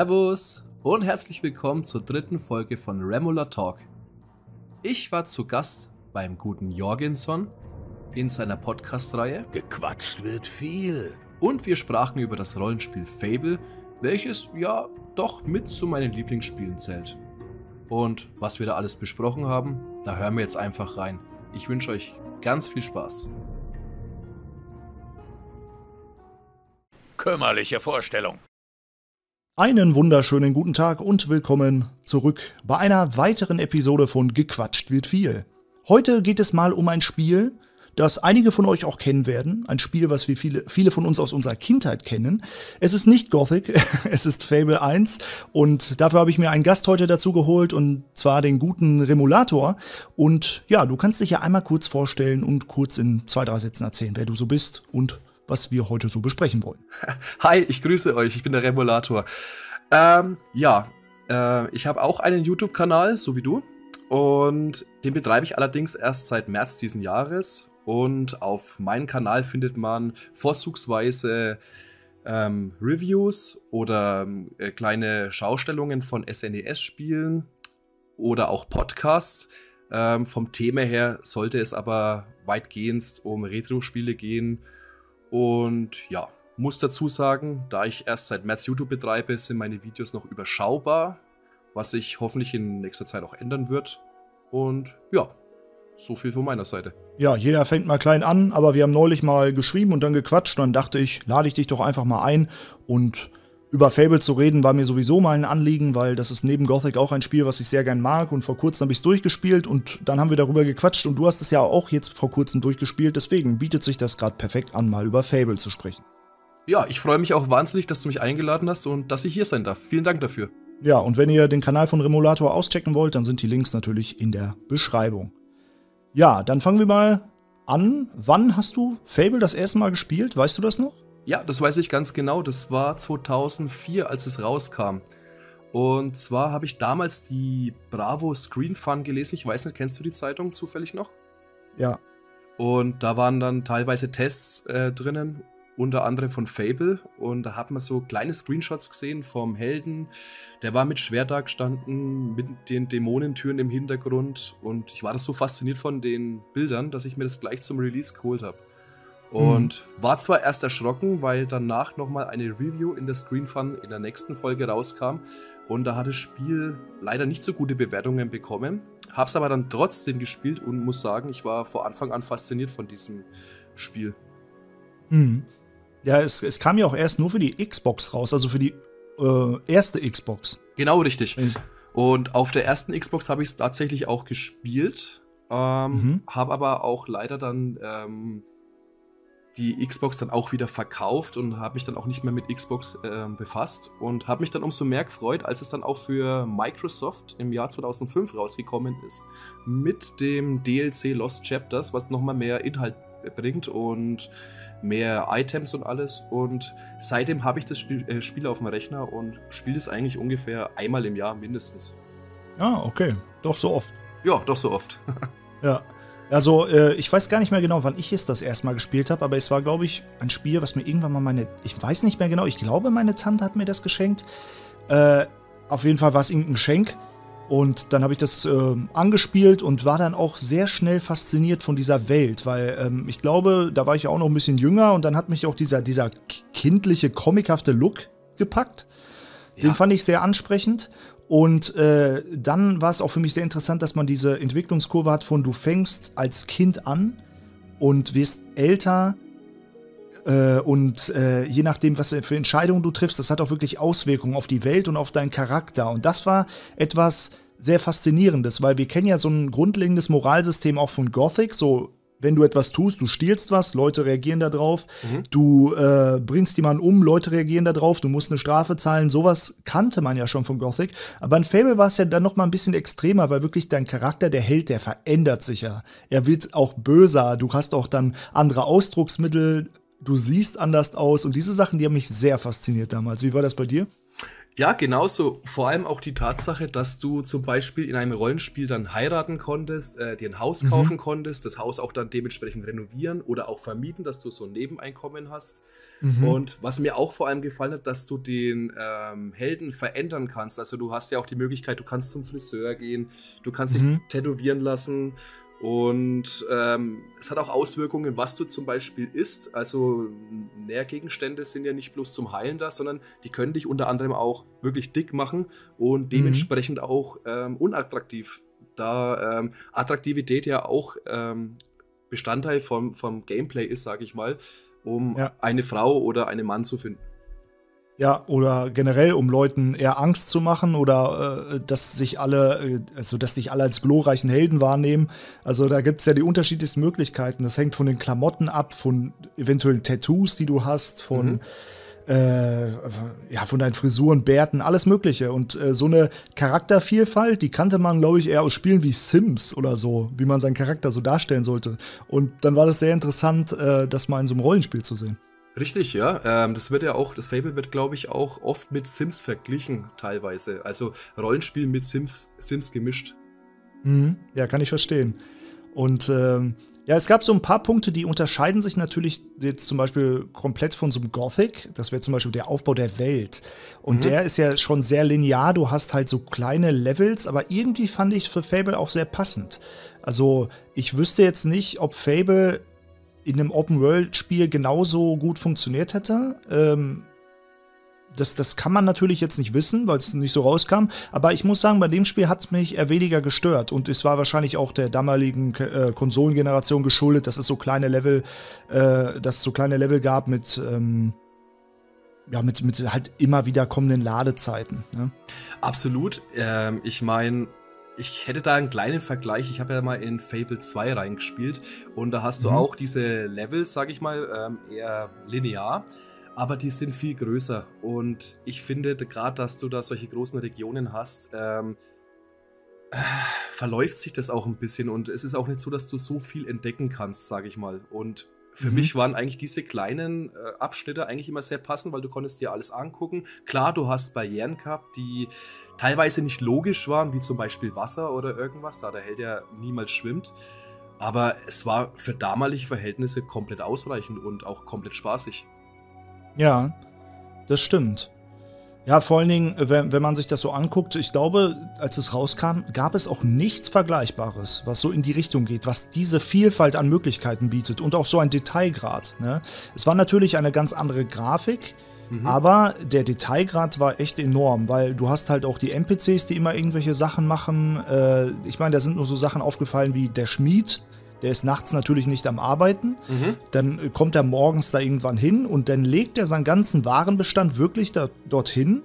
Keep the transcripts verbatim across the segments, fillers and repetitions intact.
Servus und herzlich willkommen zur dritten Folge von Remola Talk. Ich war zu Gast beim guten Jorgenson in seiner Podcast-Reihe Gequatscht wird viel. Und wir sprachen über das Rollenspiel Fable, welches ja doch mit zu meinen Lieblingsspielen zählt. Und was wir da alles besprochen haben, da hören wir jetzt einfach rein. Ich wünsche euch ganz viel Spaß. Kümmerliche Vorstellung. Einen wunderschönen guten Tag und willkommen zurück bei einer weiteren Episode von Gequatscht wird viel. Heute geht es mal um ein Spiel, das einige von euch auch kennen werden. Ein Spiel, was wir viele, viele von uns aus unserer Kindheit kennen. Es ist nicht Gothic, es ist Fable eins. Und dafür habe ich mir einen Gast heute dazu geholt, und zwar den guten Remulator. Und ja, du kannst dich ja einmal kurz vorstellen und kurz in zwei, drei Sätzen erzählen, wer du so bist und was wir heute so besprechen wollen. Hi, ich grüße euch, ich bin der Remulator. Ähm, ja, äh, ich habe auch einen YouTube-Kanal, so wie du. Und den betreibe ich allerdings erst seit März diesen Jahres. Und auf meinem Kanal findet man vorzugsweise ähm, Reviews oder äh, kleine Schaustellungen von S N E S-Spielen oder auch Podcasts. Ähm, vom Thema her sollte es aber weitgehend um Retro-Spiele gehen. Und ja, muss dazu sagen, da ich erst seit März YouTube betreibe, sind meine Videos noch überschaubar, was sich hoffentlich in nächster Zeit auch ändern wird. Und ja, so viel von meiner Seite. Ja, jeder fängt mal klein an, aber wir haben neulich mal geschrieben und dann gequatscht. Und dann dachte ich, lade ich dich doch einfach mal ein. Und über Fable zu reden war mir sowieso mal ein Anliegen, weil das ist neben Gothic auch ein Spiel, was ich sehr gern mag. Und vor kurzem habe ich es durchgespielt und dann haben wir darüber gequatscht. Und du hast es ja auch jetzt vor kurzem durchgespielt. Deswegen bietet sich das gerade perfekt an, mal über Fable zu sprechen. Ja, ich freue mich auch wahnsinnig, dass du mich eingeladen hast und dass ich hier sein darf. Vielen Dank dafür. Ja, und wenn ihr den Kanal von Remulator auschecken wollt, dann sind die Links natürlich in der Beschreibung. Ja, dann fangen wir mal an. Wann hast du Fable das erste Mal gespielt? Weißt du das noch? Ja, das weiß ich ganz genau. Das war zweitausendvier, als es rauskam. Und zwar habe ich damals die Bravo Screen Fun gelesen. Ich weiß nicht, kennst du die Zeitung zufällig noch? Ja. Und da waren dann teilweise Tests äh, drinnen, unter anderem von Fable. Und da hat man so kleine Screenshots gesehen vom Helden. Der war mit Schwert da gestanden, mit den Dämonentüren im Hintergrund. Und ich war da so fasziniert von den Bildern, dass ich mir das gleich zum Release geholt habe. Und mhm. war zwar erst erschrocken, weil danach nochmal eine Review in der Screen Fun in der nächsten Folge rauskam. Und da hat das Spiel leider nicht so gute Bewertungen bekommen. Hab's aber dann trotzdem gespielt und muss sagen, ich war von Anfang an fasziniert von diesem Spiel. Mhm. Ja, es, es kam ja auch erst nur für die Xbox raus, also für die äh, erste Xbox. Genau, richtig. Und auf der ersten Xbox habe ich es tatsächlich auch gespielt. Ähm, mhm. Habe aber auch leider dann ähm, die Xbox dann auch wieder verkauft und habe mich dann auch nicht mehr mit Xbox äh, befasst und habe mich dann umso mehr gefreut, als es dann auch für Microsoft im Jahr zweitausendfünf rausgekommen ist mit dem D L C Lost Chapters, was nochmal mehr Inhalt bringt und mehr Items und alles. Und seitdem habe ich das Spiel, äh, Spiel auf dem Rechner und spiele es eigentlich ungefähr einmal im Jahr mindestens. Ah, okay. Doch so oft. Ja, doch so oft. Ja. Also, äh, ich weiß gar nicht mehr genau, wann ich es das erste Mal gespielt habe, aber es war, glaube ich, ein Spiel, was mir irgendwann mal meine, ich weiß nicht mehr genau, ich glaube, meine Tante hat mir das geschenkt. Äh, auf jeden Fall war es irgendein Geschenk. Und dann habe ich das äh, angespielt und war dann auch sehr schnell fasziniert von dieser Welt, weil ähm, ich glaube, da war ich ja auch noch ein bisschen jünger und dann hat mich auch dieser, dieser kindliche, comichafte Look gepackt. Ja. Den fand ich sehr ansprechend. Und äh, dann war es auch für mich sehr interessant, dass man diese Entwicklungskurve hat von du fängst als Kind an und wirst älter äh, und äh, je nachdem, was für Entscheidungen du triffst, das hat auch wirklich Auswirkungen auf die Welt und auf deinen Charakter. Und das war etwas sehr Faszinierendes, weil wir kennen ja so ein grundlegendes Moralsystem auch von Gothic, so wenn du etwas tust, du stiehlst was, Leute reagieren da drauf, mhm. du äh, bringst jemanden um, Leute reagieren da drauf, du musst eine Strafe zahlen, sowas kannte man ja schon von Gothic. Aber in Fable war es ja dann noch mal ein bisschen extremer, weil wirklich dein Charakter, der Held, der verändert sich ja. Er wird auch böser, du hast auch dann andere Ausdrucksmittel, du siehst anders aus und diese Sachen, die haben mich sehr fasziniert damals. Wie war das bei dir? Ja, genauso. Vor allem auch die Tatsache, dass du zum Beispiel in einem Rollenspiel dann heiraten konntest, äh, dir ein Haus kaufen Mhm. konntest, das Haus auch dann dementsprechend renovieren oder auch vermieten, dass du so ein Nebeneinkommen hast. Mhm. Und was mir auch vor allem gefallen hat, dass du den ähm, Helden verändern kannst. Also du hast ja auch die Möglichkeit, du kannst zum Friseur gehen, du kannst dich Mhm. tätowieren lassen. Und ähm, es hat auch Auswirkungen, was du zum Beispiel isst. Also Nährgegenstände sind ja nicht bloß zum Heilen da, sondern die können dich unter anderem auch wirklich dick machen und Mhm. dementsprechend auch ähm, unattraktiv. Da ähm, Attraktivität ja auch ähm, Bestandteil vom, vom Gameplay ist, sage ich mal, um Ja. eine Frau oder einen Mann zu finden. Ja, oder generell, um Leuten eher Angst zu machen oder äh, dass sich alle, äh, also dass dich alle als glorreichen Helden wahrnehmen. Also da gibt es ja die unterschiedlichsten Möglichkeiten. Das hängt von den Klamotten ab, von eventuellen Tattoos, die du hast, von, Mhm. äh, ja, von deinen Frisuren, Bärten, alles Mögliche. Und äh, so eine Charaktervielfalt, die kannte man, glaube ich, eher aus Spielen wie Sims oder so, wie man seinen Charakter so darstellen sollte. Und dann war das sehr interessant, äh, das mal in so einem Rollenspiel zu sehen. Richtig, ja. Ähm, das wird ja auch, das Fable wird, glaube ich, auch oft mit Sims verglichen, teilweise. Also Rollenspiel mit Sims, Sims gemischt. Mhm. Ja, kann ich verstehen. Und ähm, ja, es gab so ein paar Punkte, die unterscheiden sich natürlich jetzt zum Beispiel komplett von so einem Gothic. Das wäre zum Beispiel der Aufbau der Welt. Und Mhm. der ist ja schon sehr linear. Du hast halt so kleine Levels, aber irgendwie fand ich für Fable auch sehr passend. Also ich wüsste jetzt nicht, ob Fable in einem Open-World-Spiel genauso gut funktioniert hätte. Ähm, Das, das kann man natürlich jetzt nicht wissen, weil es nicht so rauskam. Aber ich muss sagen, bei dem Spiel hat es mich eher weniger gestört. Und es war wahrscheinlich auch der damaligen äh, Konsolengeneration geschuldet, dass es so kleine Level, äh, dass es so kleine Level gab mit, ähm, ja, mit, mit halt immer wieder kommenden Ladezeiten. Ne? Absolut. Ähm, ich meine, ich hätte da einen kleinen Vergleich. Ich habe ja mal in Fable zwei reingespielt und da hast du Mhm. auch diese Levels, sag ich mal, ähm, eher linear, aber die sind viel größer. Und ich finde gerade, dass du da solche großen Regionen hast, ähm, äh, verläuft sich das auch ein bisschen und es ist auch nicht so, dass du so viel entdecken kannst, sag ich mal. Und für Mhm. mich waren eigentlich diese kleinen äh, Abschnitte eigentlich immer sehr passend, weil du konntest dir alles angucken. Klar, du hast Barrieren gehabt, die teilweise nicht logisch waren, wie zum Beispiel Wasser oder irgendwas, da der Held ja niemals schwimmt. Aber es war für damalige Verhältnisse komplett ausreichend und auch komplett spaßig. Ja, das stimmt. Ja, vor allen Dingen, wenn, wenn man sich das so anguckt, ich glaube, als es rauskam, gab es auch nichts Vergleichbares, was so in die Richtung geht, was diese Vielfalt an Möglichkeiten bietet und auch so ein Detailgrad. Ne? Es war natürlich eine ganz andere Grafik, Mhm. aber der Detailgrad war echt enorm, weil du hast halt auch die N P Cs, die immer irgendwelche Sachen machen. Äh, ich meine, da sind nur so Sachen aufgefallen wie der Schmied, der ist nachts natürlich nicht am Arbeiten. Mhm. Dann äh, kommt er morgens da irgendwann hin und dann legt er seinen ganzen Warenbestand wirklich da, dorthin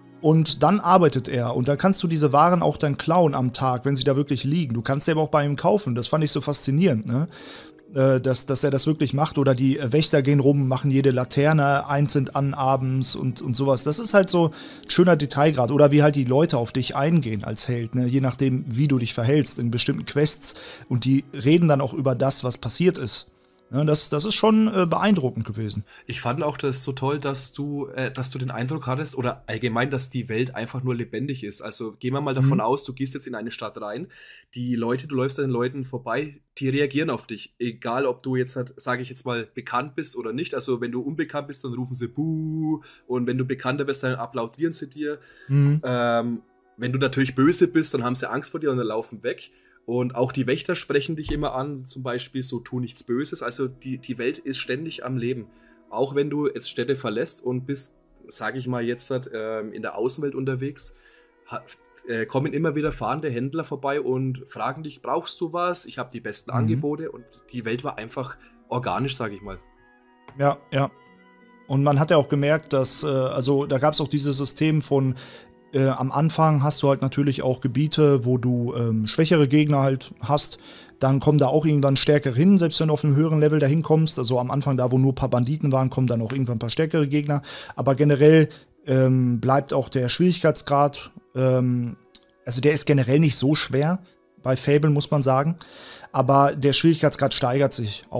und dann arbeitet er. Und dann kannst du diese Waren auch dann klauen am Tag, wenn sie da wirklich liegen. Du kannst sie aber auch bei ihm kaufen. Das fand ich so faszinierend, ne? Äh, dass, dass er das wirklich macht. Oder die Wächter gehen rum, machen jede Laterne einzeln an abends und, und sowas. Das ist halt so ein schöner Detailgrad. Oder wie halt die Leute auf dich eingehen als Held, ne? Je nachdem, wie du dich verhältst in bestimmten Quests. Und die reden dann auch über das, was passiert ist. Ne? Das, das ist schon äh, beeindruckend gewesen. Ich fand auch das so toll, dass du, äh, dass du den Eindruck hattest, oder allgemein, dass die Welt einfach nur lebendig ist. Also gehen wir mal davon Mhm. aus, du gehst jetzt in eine Stadt rein, die Leute, du läufst an den Leuten vorbei, die reagieren auf dich. Egal, ob du jetzt, halt, sage ich jetzt mal, bekannt bist oder nicht. Also wenn du unbekannt bist, dann rufen sie Buh. Und wenn du bekannter bist, dann applaudieren sie dir. Mhm. Ähm, wenn du natürlich böse bist, dann haben sie Angst vor dir und dann laufen weg. Und auch die Wächter sprechen dich immer an, zum Beispiel so, tu nichts Böses. Also die, die Welt ist ständig am Leben. Auch wenn du jetzt Städte verlässt und bist, sage ich mal jetzt, ähm, in der Außenwelt unterwegs, ha, äh, kommen immer wieder fahrende Händler vorbei und fragen dich, brauchst du was? Ich habe die besten Mhm. Angebote. Und die Welt war einfach organisch, sage ich mal. Ja, ja. Und man hat ja auch gemerkt, dass, äh, also da gab es auch dieses System von, äh, am Anfang hast du halt natürlich auch Gebiete, wo du ähm, schwächere Gegner halt hast. Dann kommen da auch irgendwann stärkere hin, selbst wenn du auf einem höheren Level dahin kommst. Also am Anfang, da wo nur ein paar Banditen waren, kommen dann auch irgendwann ein paar stärkere Gegner. Aber generell ähm, bleibt auch der Schwierigkeitsgrad, ähm, also der ist generell nicht so schwer bei Fable, muss man sagen. Aber der Schwierigkeitsgrad steigert sich auch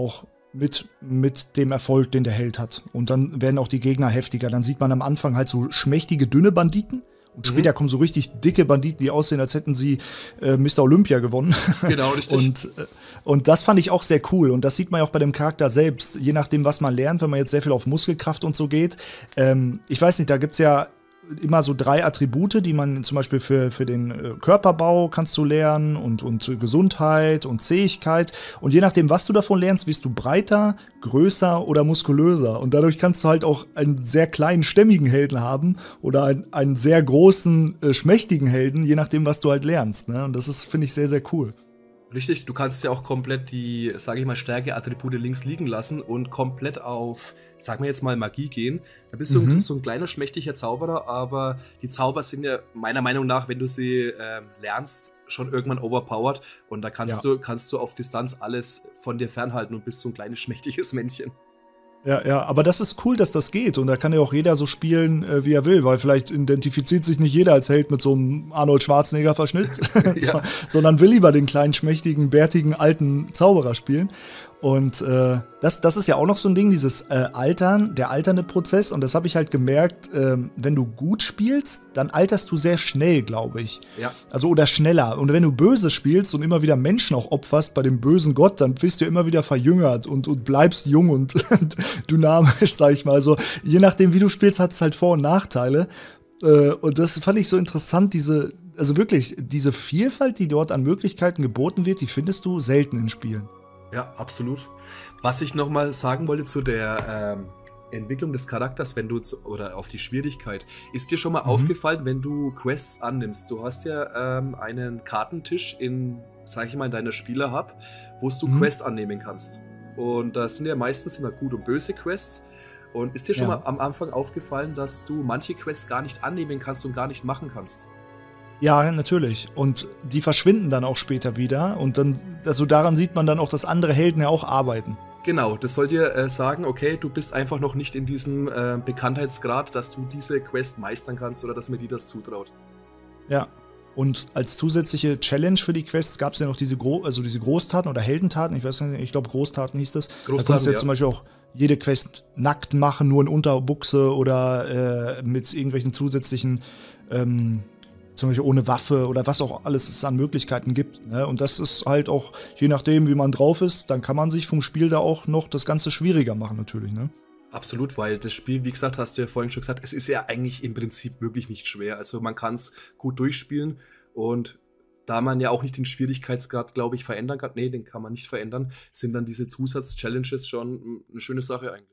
mit, mit dem Erfolg, den der Held hat. Und dann werden auch die Gegner heftiger. Dann sieht man am Anfang halt so schmächtige, dünne Banditen. Und Mhm. später kommen so richtig dicke Banditen, die aussehen, als hätten sie äh, Mister Olympia gewonnen. Genau, richtig. Und, äh, und das fand ich auch sehr cool. Und das sieht man ja auch bei dem Charakter selbst. Je nachdem, was man lernt, wenn man jetzt sehr viel auf Muskelkraft und so geht. Ähm, ich weiß nicht, da gibt's ja immer so drei Attribute, die man zum Beispiel für, für den äh, Körperbau kannst du lernen und, und äh, Gesundheit und Zähigkeit. Und je nachdem, was du davon lernst, wirst du breiter, größer oder muskulöser. Und dadurch kannst du halt auch einen sehr kleinen, stämmigen Helden haben oder einen, einen sehr großen, äh, schmächtigen Helden, je nachdem, was du halt lernst. Ne? Und das ist, finde ich, sehr, sehr cool. Richtig, du kannst ja auch komplett die, sage ich mal, Stärke-Attribute links liegen lassen und komplett auf, sagen wir jetzt mal, Magie gehen. Da bist du Mhm. so ein kleiner, schmächtiger Zauberer, aber die Zauber sind ja meiner Meinung nach, wenn du sie ähm, lernst, schon irgendwann overpowered und da kannst, Ja. du, kannst du auf Distanz alles von dir fernhalten und bist so ein kleines, schmächtiges Männchen. Ja, ja, aber das ist cool, dass das geht. Und da kann ja auch jeder so spielen, äh, wie er will, weil vielleicht identifiziert sich nicht jeder als Held mit so einem Arnold Schwarzenegger-Verschnitt, Ja. so, sondern will lieber den kleinen, schmächtigen, bärtigen, alten Zauberer spielen. Und äh, das, das ist ja auch noch so ein Ding, dieses äh, Altern, der alternde Prozess. Und das habe ich halt gemerkt, ähm, wenn du gut spielst, dann alterst du sehr schnell, glaube ich. Ja. Also oder schneller. Und wenn du böse spielst und immer wieder Menschen auch opferst bei dem bösen Gott, dann wirst du immer wieder verjüngert und, und bleibst jung und dynamisch, sag ich mal. Also je nachdem, wie du spielst, hat es halt Vor- und Nachteile. Äh, und das fand ich so interessant, diese, also wirklich, diese Vielfalt, die dort an Möglichkeiten geboten wird, die findest du selten in Spielen. Ja, absolut. Was ich noch mal sagen wollte zu der ähm, Entwicklung des Charakters, wenn du zu, oder auf die Schwierigkeit, ist dir schon mal Mhm. aufgefallen, wenn du Quests annimmst? Du hast ja ähm, einen Kartentisch in, sag ich mal, in deiner Spieler-Hub, wo du Mhm. Quests annehmen kannst. Und das sind ja meistens immer gut und böse Quests. Und ist dir schon Ja. mal am Anfang aufgefallen, dass du manche Quests gar nicht annehmen kannst und gar nicht machen kannst? Ja, natürlich. Und die verschwinden dann auch später wieder. Und dann, also daran sieht man dann auch, dass andere Helden ja auch arbeiten. Genau, das soll dir äh, sagen, okay, du bist einfach noch nicht in diesem äh, Bekanntheitsgrad, dass du diese Quest meistern kannst oder dass mir die das zutraut. Ja. Und als zusätzliche Challenge für die Quests gab es ja noch diese, Gro also diese Großtaten oder Heldentaten. Ich weiß nicht, ich glaube Großtaten hieß das. Großtaten, da konntest du ja ja. zum Beispiel auch jede Quest nackt machen, nur in Unterbuchse oder äh, mit irgendwelchen zusätzlichen, ähm, zum Beispiel ohne Waffe oder was auch alles es an Möglichkeiten gibt. Ne? Und das ist halt auch, je nachdem, wie man drauf ist, dann kann man sich vom Spiel da auch noch das Ganze schwieriger machen natürlich. Ne? Absolut, weil das Spiel, wie gesagt, hast du ja vorhin schon gesagt, es ist ja eigentlich im Prinzip wirklich nicht schwer. Also man kann es gut durchspielen und da man ja auch nicht den Schwierigkeitsgrad, glaube ich, verändern kann, nee, den kann man nicht verändern, sind dann diese Zusatz-Challenges schon eine schöne Sache eigentlich.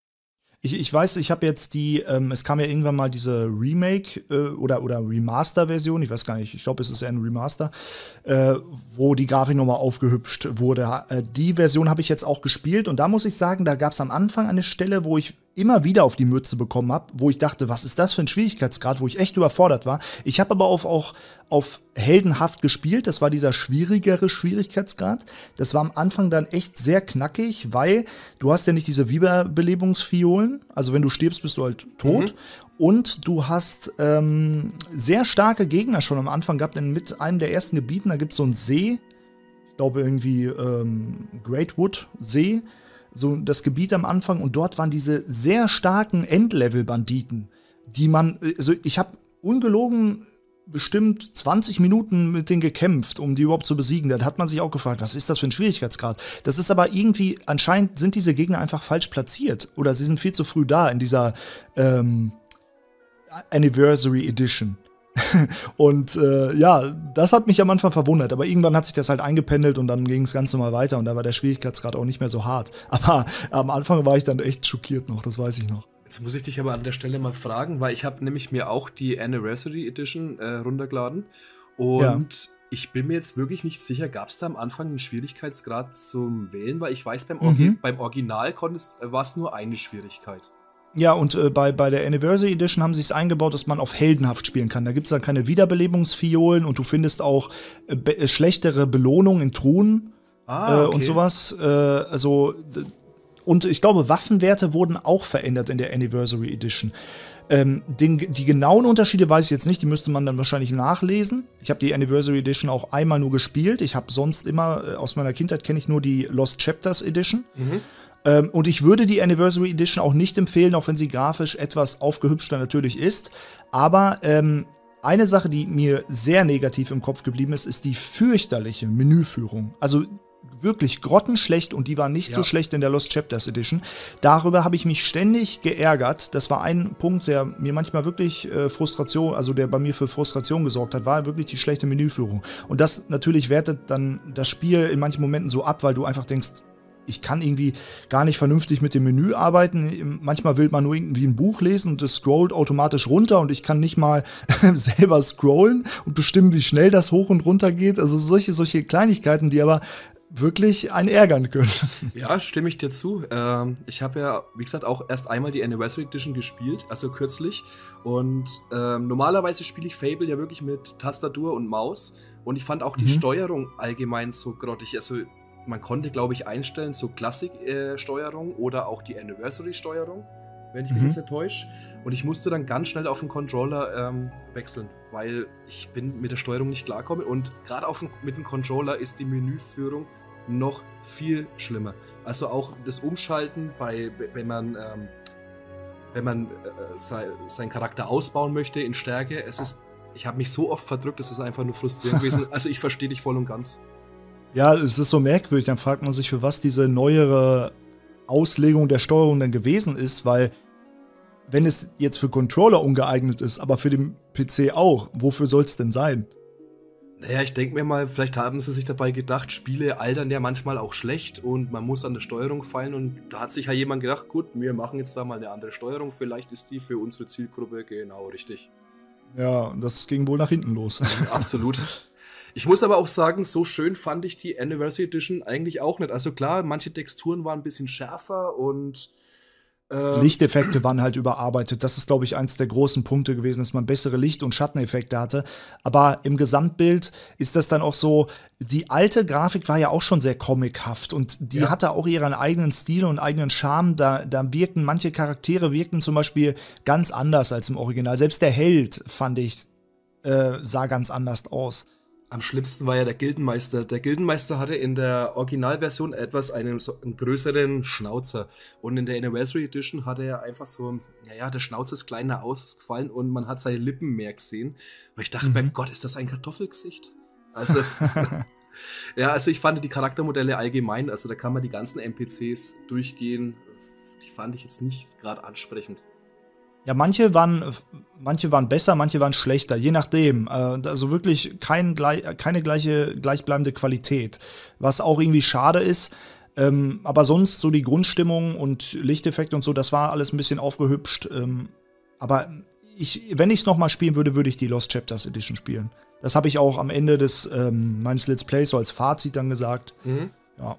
Ich, ich weiß, ich habe jetzt die, ähm, es kam ja irgendwann mal diese Remake äh, oder, oder Remaster-Version, ich weiß gar nicht, ich glaube, es ist eher ein Remaster, äh, wo die Grafik nochmal aufgehübscht wurde. Äh, die Version habe ich jetzt auch gespielt und da muss ich sagen, da gab es am Anfang eine Stelle, wo ich immer wieder auf die Mütze bekommen habe, wo ich dachte, was ist das für ein Schwierigkeitsgrad, wo ich echt überfordert war. Ich habe aber auf, auch auf heldenhaft gespielt, das war dieser schwierigere Schwierigkeitsgrad. Das war am Anfang dann echt sehr knackig, weil du hast ja nicht diese Wiederbelebungsfiolen, also wenn du stirbst, bist du halt tot. Mhm. Und du hast ähm, sehr starke Gegner schon am Anfang gehabt, denn mit einem der ersten Gebieten, da gibt es so einen See, ich glaube irgendwie ähm, Greatwood See, so das Gebiet am Anfang und dort waren diese sehr starken Endlevel-Banditen, die man, also ich habe ungelogen bestimmt zwanzig Minuten mit denen gekämpft, um die überhaupt zu besiegen. Da hat man sich auch gefragt, was ist das für ein Schwierigkeitsgrad? Das ist aber irgendwie, anscheinend sind diese Gegner einfach falsch platziert oder sie sind viel zu früh da in dieser ähm, Anniversary Edition. Und äh, ja, das hat mich am Anfang verwundert, aber irgendwann hat sich das halt eingependelt und dann ging es ganz normal weiter und da war der Schwierigkeitsgrad auch nicht mehr so hart. Aber am Anfang war ich dann echt schockiert noch, das weiß ich noch. Jetzt muss ich dich aber an der Stelle mal fragen, weil ich habe nämlich mir auch die Anniversary Edition äh, runtergeladen und Ja. ich bin mir jetzt wirklich nicht sicher, gab es da am Anfang einen Schwierigkeitsgrad zum Wählen, weil ich weiß, beim, Mhm. Orgi beim Original konntest, äh, war es nur eine Schwierigkeit. Ja, und äh, bei, bei der Anniversary Edition haben sie es eingebaut, dass man auf heldenhaft spielen kann. Da gibt es dann keine Wiederbelebungsfiolen und du findest auch äh, be äh, schlechtere Belohnungen in Truhen Ah, äh, okay. und sowas. Äh, also, d- und ich glaube, Waffenwerte wurden auch verändert in der Anniversary Edition. Ähm, den, die genauen Unterschiede weiß ich jetzt nicht, die müsste man dann wahrscheinlich nachlesen. Ich habe die Anniversary Edition auch einmal nur gespielt. Ich habe sonst immer, äh, aus meiner Kindheit kenne ich nur die Lost Chapters Edition. Mhm. Ähm, und ich würde die Anniversary Edition auch nicht empfehlen, auch wenn sie grafisch etwas aufgehübschter natürlich ist. Aber ähm, eine Sache, die mir sehr negativ im Kopf geblieben ist, ist die fürchterliche Menüführung. Also wirklich grottenschlecht und die war nicht ja. so schlecht in der Lost Chapters Edition. Darüber habe ich mich ständig geärgert. Das war ein Punkt, der mir manchmal wirklich äh, Frustration, also der bei mir für Frustration gesorgt hat, war wirklich die schlechte Menüführung. Und das natürlich wertet dann das Spiel in manchen Momenten so ab, weil du einfach denkst, ich kann irgendwie gar nicht vernünftig mit dem Menü arbeiten. Manchmal will man nur irgendwie ein Buch lesen und es scrollt automatisch runter und ich kann nicht mal selber scrollen und bestimmen, wie schnell das hoch und runter geht. Also solche, solche Kleinigkeiten, die aber wirklich einen ärgern können. Ja, stimme ich dir zu. Ähm, ich habe ja, wie gesagt, auch erst einmal die Anniversary Edition gespielt, also kürzlich. Und ähm, normalerweise spiele ich Fable ja wirklich mit Tastatur und Maus. Und ich fand auch die mhm. Steuerung allgemein so grottig. Also man konnte, glaube ich, einstellen, so Klassik-Steuerung äh, oder auch die Anniversary-Steuerung, wenn ich mich mhm. jetzt nicht täusche. Und ich musste dann ganz schnell auf den Controller ähm, wechseln, weil ich bin mit der Steuerung nicht klarkomme. Und gerade mit dem Controller ist die Menüführung noch viel schlimmer. Also auch das Umschalten, bei, wenn man, ähm, wenn man äh, sein, seinen Charakter ausbauen möchte in Stärke. Es ist, ich habe mich so oft verdrückt, es ist einfach nur frustrierend gewesen. Also ich verstehe dich voll und ganz. Ja, es ist so merkwürdig, dann fragt man sich, für was diese neuere Auslegung der Steuerung denn gewesen ist, weil wenn es jetzt für Controller ungeeignet ist, aber für den P C auch, wofür soll es denn sein? Naja, ich denke mir mal, vielleicht haben sie sich dabei gedacht, Spiele altern ja manchmal auch schlecht und man muss an der Steuerung feilen und da hat sich ja jemand gedacht, gut, wir machen jetzt da mal eine andere Steuerung, vielleicht ist die für unsere Zielgruppe genau richtig. Ja, das ging wohl nach hinten los. Absolut. Ich muss aber auch sagen, so schön fand ich die Anniversary Edition eigentlich auch nicht. Also klar, manche Texturen waren ein bisschen schärfer und äh Lichteffekte waren halt überarbeitet. Das ist, glaube ich, eins der großen Punkte gewesen, dass man bessere Licht- und Schatteneffekte hatte. Aber im Gesamtbild ist das dann auch so, die alte Grafik war ja auch schon sehr comichaft und die ja. hatte auch ihren eigenen Stil und eigenen Charme. Da, da wirkten manche Charaktere wirkten zum Beispiel ganz anders als im Original. Selbst der Held, fand ich, äh, sah ganz anders aus. Am schlimmsten war ja der Gildenmeister. Der Gildenmeister hatte in der Originalversion etwas einen, so einen größeren Schnauzer. Und in der Anniversary Edition hatte er einfach so, naja, der Schnauzer ist kleiner ausgefallen und man hat seine Lippen mehr gesehen. Und ich dachte, mhm. mein Gott, ist das ein Kartoffelgesicht? Also, ja, also ich fand die Charaktermodelle allgemein, also da kann man die ganzen N P Cs durchgehen. Die fand ich jetzt nicht gerade ansprechend. Ja, manche waren, manche waren besser, manche waren schlechter, je nachdem. Also wirklich kein, keine gleiche, gleichbleibende Qualität, was auch irgendwie schade ist. Aber sonst so die Grundstimmung und Lichteffekte und so, das war alles ein bisschen aufgehübscht. Aber ich, wenn ich es nochmal spielen würde, würde ich die Lost Chapters Edition spielen. Das habe ich auch am Ende des ähm, meines Let's Plays so als Fazit dann gesagt. Mhm. Ja.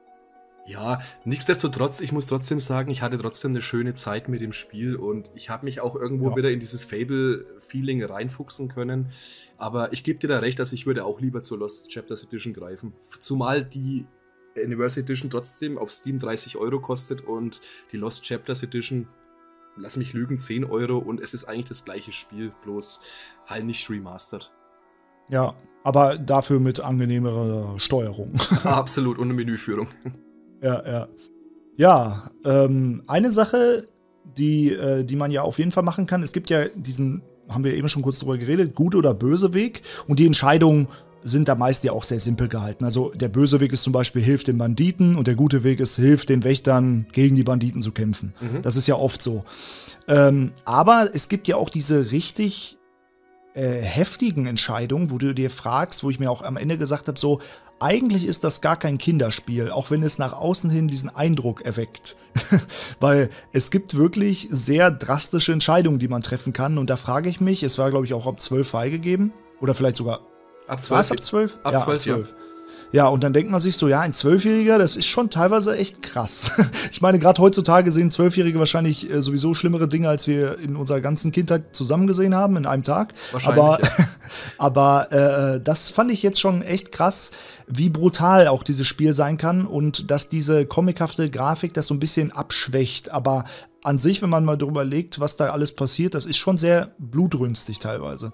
Ja, nichtsdestotrotz, ich muss trotzdem sagen, ich hatte trotzdem eine schöne Zeit mit dem Spiel und ich habe mich auch irgendwo ja. wieder in dieses Fable-Feeling reinfuchsen können. Aber ich gebe dir da recht, dass ich würde auch lieber zur Lost Chapters Edition greifen. Zumal die Anniversary Edition trotzdem auf Steam dreißig Euro kostet und die Lost Chapters Edition, lass mich lügen, zehn Euro und es ist eigentlich das gleiche Spiel, bloß halt nicht remastered. Ja, aber dafür mit angenehmerer Steuerung. Absolut, und eine Menüführung. Ja, ja. Ja, ähm, eine Sache, die, äh, die man ja auf jeden Fall machen kann, es gibt ja diesen, haben wir eben schon kurz drüber geredet, gut oder böse Weg. Und die Entscheidungen sind da meist ja auch sehr simpel gehalten. Also der böse Weg ist zum Beispiel, hilft den Banditen und der gute Weg ist, hilft den Wächtern, gegen die Banditen zu kämpfen. Mhm. Das ist ja oft so. Ähm, aber es gibt ja auch diese richtig äh, heftigen Entscheidungen, wo du dir fragst, wo ich mir auch am Ende gesagt habe, so, eigentlich ist das gar kein Kinderspiel, auch wenn es nach außen hin diesen Eindruck erweckt. Weil es gibt wirklich sehr drastische Entscheidungen, die man treffen kann. Und da frage ich mich, es war, glaube ich, auch ab zwölf freigegeben. Oder vielleicht sogar ab zwölf. Was, ab zwölf? Ab ja, zwölf, ab zwölf. Ja. Ja, und dann denkt man sich so, ja, ein Zwölfjähriger, das ist schon teilweise echt krass. Ich meine, gerade heutzutage sehen Zwölfjährige wahrscheinlich äh, sowieso schlimmere Dinge, als wir in unserer ganzen Kindheit zusammen gesehen haben, in einem Tag. Wahrscheinlich, aber ja. aber äh, das fand ich jetzt schon echt krass, wie brutal auch dieses Spiel sein kann und dass diese comichafte Grafik das so ein bisschen abschwächt. Aber an sich, wenn man mal drüber legt, was da alles passiert, das ist schon sehr blutrünstig teilweise.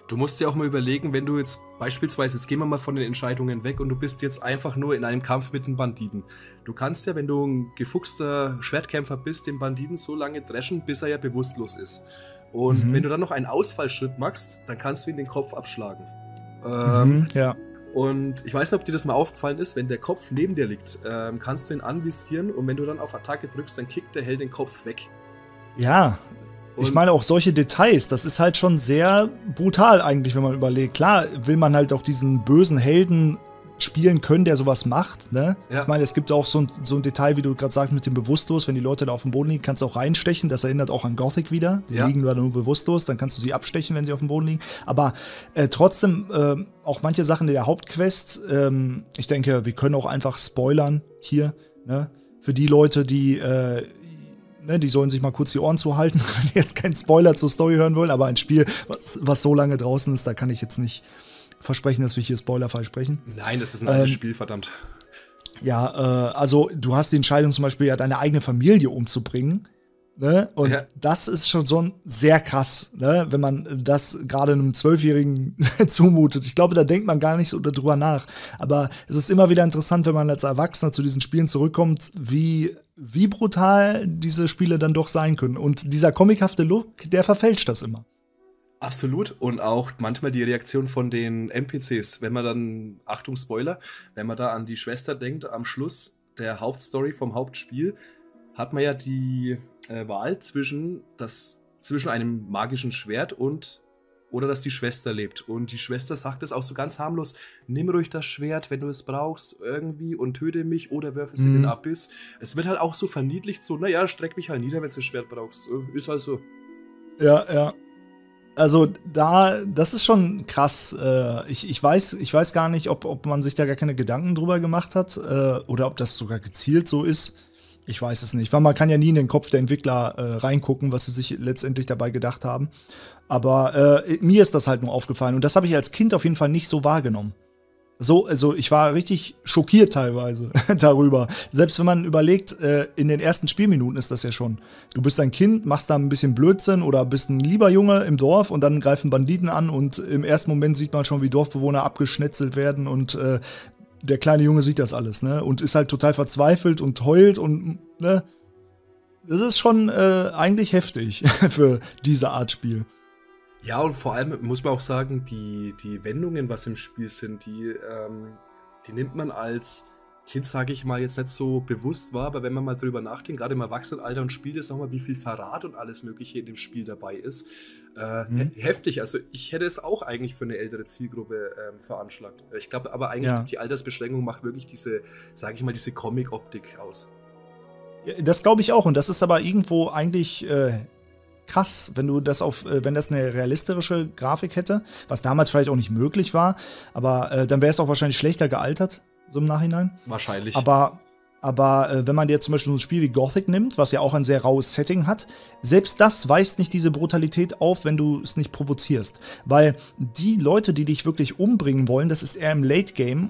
Du musst dir auch mal überlegen, wenn du jetzt beispielsweise, jetzt gehen wir mal von den Entscheidungen weg und du bist jetzt einfach nur in einem Kampf mit einem Banditen. Du kannst ja, wenn du ein gefuchster Schwertkämpfer bist, den Banditen so lange dreschen, bis er ja bewusstlos ist. Und mhm. wenn du dann noch einen Ausfallschritt machst, dann kannst du ihn den Kopf abschlagen. Ähm, mhm, ja. Und ich weiß nicht, ob dir das mal aufgefallen ist, wenn der Kopf neben dir liegt, ähm, kannst du ihn anvisieren und wenn du dann auf Attacke drückst, dann kickt der Held den Kopf weg. Ja, ich meine auch solche Details, das ist halt schon sehr brutal eigentlich, wenn man überlegt. Klar will man halt auch diesen bösen Helden spielen können, der sowas macht, ne? Ja. Ich meine, es gibt auch so ein, so ein Detail, wie du gerade sagst, mit dem Bewusstlos, wenn die Leute da auf dem Boden liegen, kannst du auch reinstechen, das erinnert auch an Gothic wieder, die ja. liegen da nur bewusstlos, dann kannst du sie abstechen, wenn sie auf dem Boden liegen, aber äh, trotzdem, äh, auch manche Sachen in der Hauptquest, ähm, ich denke, wir können auch einfach spoilern hier, ne? Für die Leute, die äh, Ne, die sollen sich mal kurz die Ohren zuhalten, wenn die jetzt keinen Spoiler zur Story hören wollen, aber ein Spiel, was, was so lange draußen ist, da kann ich jetzt nicht versprechen, dass wir hier spoilerfrei sprechen. Nein, das ist ein altes ähm, Spiel, verdammt. Ja, äh, also du hast die Entscheidung zum Beispiel, ja, deine eigene Familie umzubringen, ne? Und ja. das ist schon so ein sehr krass, ne? Wenn man das gerade einem Zwölfjährigen zumutet. Ich glaube, da denkt man gar nicht so drüber nach. Aber es ist immer wieder interessant, wenn man als Erwachsener zu diesen Spielen zurückkommt, wie wie brutal diese Spiele dann doch sein können. Und dieser comichafte Look, der verfälscht das immer. Absolut. Und auch manchmal die Reaktion von den N P Cs. Wenn man dann, Achtung Spoiler, wenn man da an die Schwester denkt, am Schluss der Hauptstory vom Hauptspiel, hat man ja die äh, Wahl zwischen, das, zwischen einem magischen Schwert und oder dass die Schwester lebt. Und die Schwester sagt es auch so ganz harmlos, nimm ruhig das Schwert, wenn du es brauchst, irgendwie und töte mich oder wirf es mhm. in den Abyss. Es wird halt auch so verniedlicht, so, naja, streck mich halt nieder, wenn du das Schwert brauchst. Ist halt so. Ja, ja. Also da, das ist schon krass. Äh, ich, ich, weiß, ich weiß gar nicht, ob, ob man sich da gar keine Gedanken drüber gemacht hat äh, oder ob das sogar gezielt so ist. Ich weiß es nicht, weil man kann ja nie in den Kopf der Entwickler äh, reingucken, was sie sich letztendlich dabei gedacht haben. Aber äh, mir ist das halt nur aufgefallen und das habe ich als Kind auf jeden Fall nicht so wahrgenommen. So, also ich war richtig schockiert teilweise darüber. Selbst wenn man überlegt, äh, in den ersten Spielminuten ist das ja schon. Du bist ein Kind, machst da ein bisschen Blödsinn oder bist ein lieber Junge im Dorf und dann greifen Banditen an und im ersten Moment sieht man schon, wie Dorfbewohner abgeschnetzelt werden und äh, der kleine Junge sieht das alles, ne? Und ist halt total verzweifelt und heult und, ne? Das ist schon äh, eigentlich heftig für diese Art Spiel. Ja, und vor allem muss man auch sagen, die, die Wendungen, was im Spiel sind, die, ähm, die nimmt man als Kind, sage ich mal, jetzt nicht so bewusst wahr, aber wenn man mal drüber nachdenkt, gerade im Erwachsenenalter und spielt jetzt nochmal, wie viel Verrat und alles Mögliche in dem Spiel dabei ist, äh, mhm. he heftig. Also ich hätte es auch eigentlich für eine ältere Zielgruppe ähm, veranschlagt. Ich glaube aber eigentlich, ja. die Altersbeschränkung macht wirklich diese, sage ich mal, diese Comic-Optik aus. Ja, das glaube ich auch und das ist aber irgendwo eigentlich äh krass, wenn du das auf, wenn das eine realistische Grafik hätte, was damals vielleicht auch nicht möglich war, aber äh, dann wäre es auch wahrscheinlich schlechter gealtert, so im Nachhinein. Wahrscheinlich. Aber, aber äh, wenn man jetzt zum Beispiel so ein Spiel wie Gothic nimmt, was ja auch ein sehr raues Setting hat, selbst das weist nicht diese Brutalität auf, wenn du es nicht provozierst. Weil die Leute, die dich wirklich umbringen wollen, das ist eher im Late Game.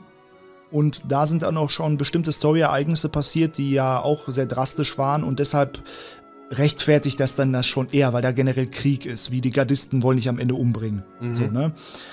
Und da sind dann auch schon bestimmte Story-Ereignisse passiert, die ja auch sehr drastisch waren und deshalb rechtfertigt das dann das schon eher, weil da generell Krieg ist, wie die Gardisten wollen dich am Ende umbringen. Mhm. So, ne?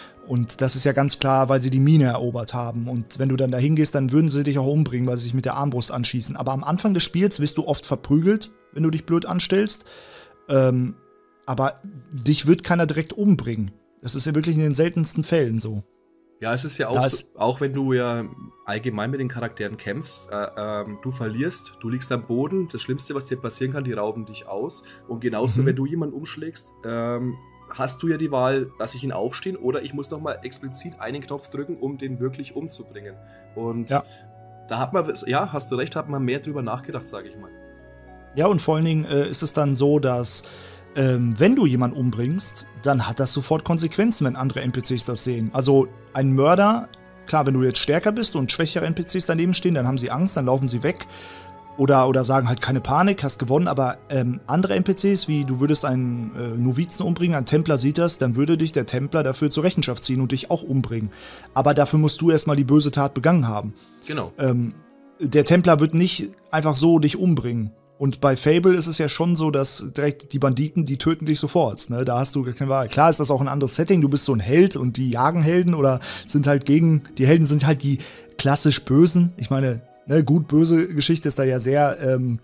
Und das ist ja ganz klar, weil sie die Mine erobert haben. Und wenn du dann da hingehst, dann würden sie dich auch umbringen, weil sie sich mit der Armbrust anschießen. Aber am Anfang des Spiels wirst du oft verprügelt, wenn du dich blöd anstellst. Ähm, aber dich wird keiner direkt umbringen. Das ist ja wirklich in den seltensten Fällen so. Ja, es ist ja auch, so, auch wenn du ja allgemein mit den Charakteren kämpfst, äh, ähm, du verlierst, du liegst am Boden, das Schlimmste, was dir passieren kann, die rauben dich aus. Und genauso, mhm. wenn du jemanden umschlägst, ähm, hast du ja die Wahl, lasse ich ihn aufstehen oder ich muss nochmal explizit einen Knopf drücken, um den wirklich umzubringen. Und ja. da hat man, ja, hast du recht, hat man mehr drüber nachgedacht, sage ich mal. Ja, und vor allen Dingen äh, ist es dann so, dass Ähm, wenn du jemanden umbringst, dann hat das sofort Konsequenzen, wenn andere N P Cs das sehen. Also ein Mörder, klar, wenn du jetzt stärker bist und schwächere N P Cs daneben stehen, dann haben sie Angst, dann laufen sie weg. Oder, oder sagen halt keine Panik, hast gewonnen. Aber ähm, andere N P Cs, wie du würdest einen äh, Novizen umbringen, ein Templer sieht das, dann würde dich der Templer dafür zur Rechenschaft ziehen und dich auch umbringen. Aber dafür musst du erstmal die böse Tat begangen haben. Genau. Ähm, der Templer wird nicht einfach so dich umbringen. Und bei Fable ist es ja schon so, dass direkt die Banditen, die töten dich sofort. Ne? Da hast du keine Wahl. Klar ist das auch ein anderes Setting. Du bist so ein Held und die jagen Helden oder sind halt gegen, die Helden sind halt die klassisch Bösen. Ich meine, ne, gut-böse Geschichte ist da ja sehr ähm,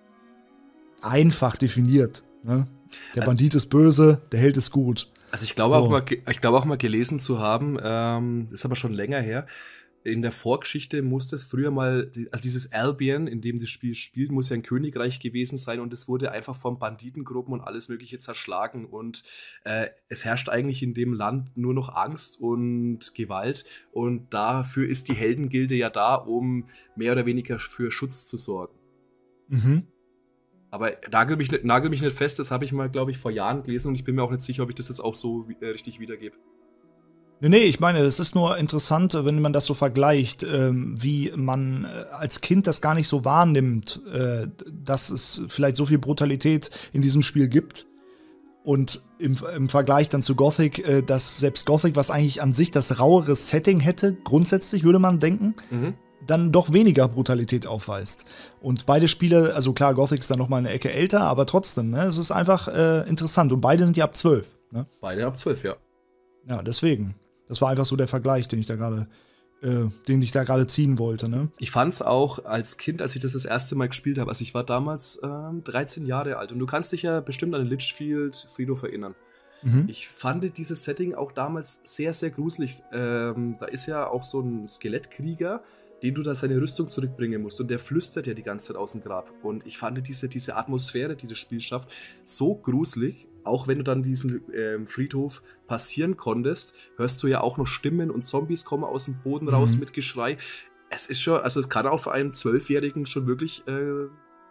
einfach definiert. Ne? Der Bandit ist böse, der Held ist gut. Also ich glaube so. auch mal, ich glaube auch mal gelesen zu haben, ähm, ist aber schon länger her. In der Vorgeschichte muss das früher mal, also dieses Albion, in dem das Spiel spielt, muss ja ein Königreich gewesen sein und es wurde einfach von Banditengruppen und alles Mögliche zerschlagen und äh, es herrscht eigentlich in dem Land nur noch Angst und Gewalt und dafür ist die Heldengilde ja da, um mehr oder weniger für Schutz zu sorgen. Mhm. Aber nagel mich, nagel mich nicht fest, das habe ich mal, glaube ich, vor Jahren gelesen und ich bin mir auch nicht sicher, ob ich das jetzt auch so äh, richtig wiedergebe. Nee, nee, ich meine, es ist nur interessant, wenn man das so vergleicht, ähm, wie man äh, als Kind das gar nicht so wahrnimmt, äh, dass es vielleicht so viel Brutalität in diesem Spiel gibt. Und im, im Vergleich dann zu Gothic, äh, dass selbst Gothic, was eigentlich an sich das rauere Setting hätte, grundsätzlich würde man denken, Mhm. dann doch weniger Brutalität aufweist. Und beide Spiele, also klar, Gothic ist dann noch mal eine Ecke älter, aber trotzdem, ne, es ist einfach äh, interessant. Und beide sind ja ab zwölf. Ne? Beide ab zwölf, ja. Ja, deswegen. Das war einfach so der Vergleich, den ich da gerade, äh, den ich da gerade ziehen wollte, ne? Ich fand's auch als Kind, als ich das das erste Mal gespielt habe, also ich war damals ähm, dreizehn Jahre alt und du kannst dich ja bestimmt an den Litchfield-Friedhof erinnern. Mhm. Ich fand dieses Setting auch damals sehr, sehr gruselig. Ähm, da ist ja auch so ein Skelettkrieger, dem du da seine Rüstung zurückbringen musst und der flüstert ja die ganze Zeit aus dem Grab. Und ich fand diese, diese Atmosphäre, die das Spiel schafft, so gruselig. Auch wenn du dann diesen ähm, Friedhof passieren konntest, hörst du ja auch noch Stimmen und Zombies kommen aus dem Boden raus Mhm. mit Geschrei. Es ist schon, also es kann auch für einen Zwölfjährigen schon wirklich äh,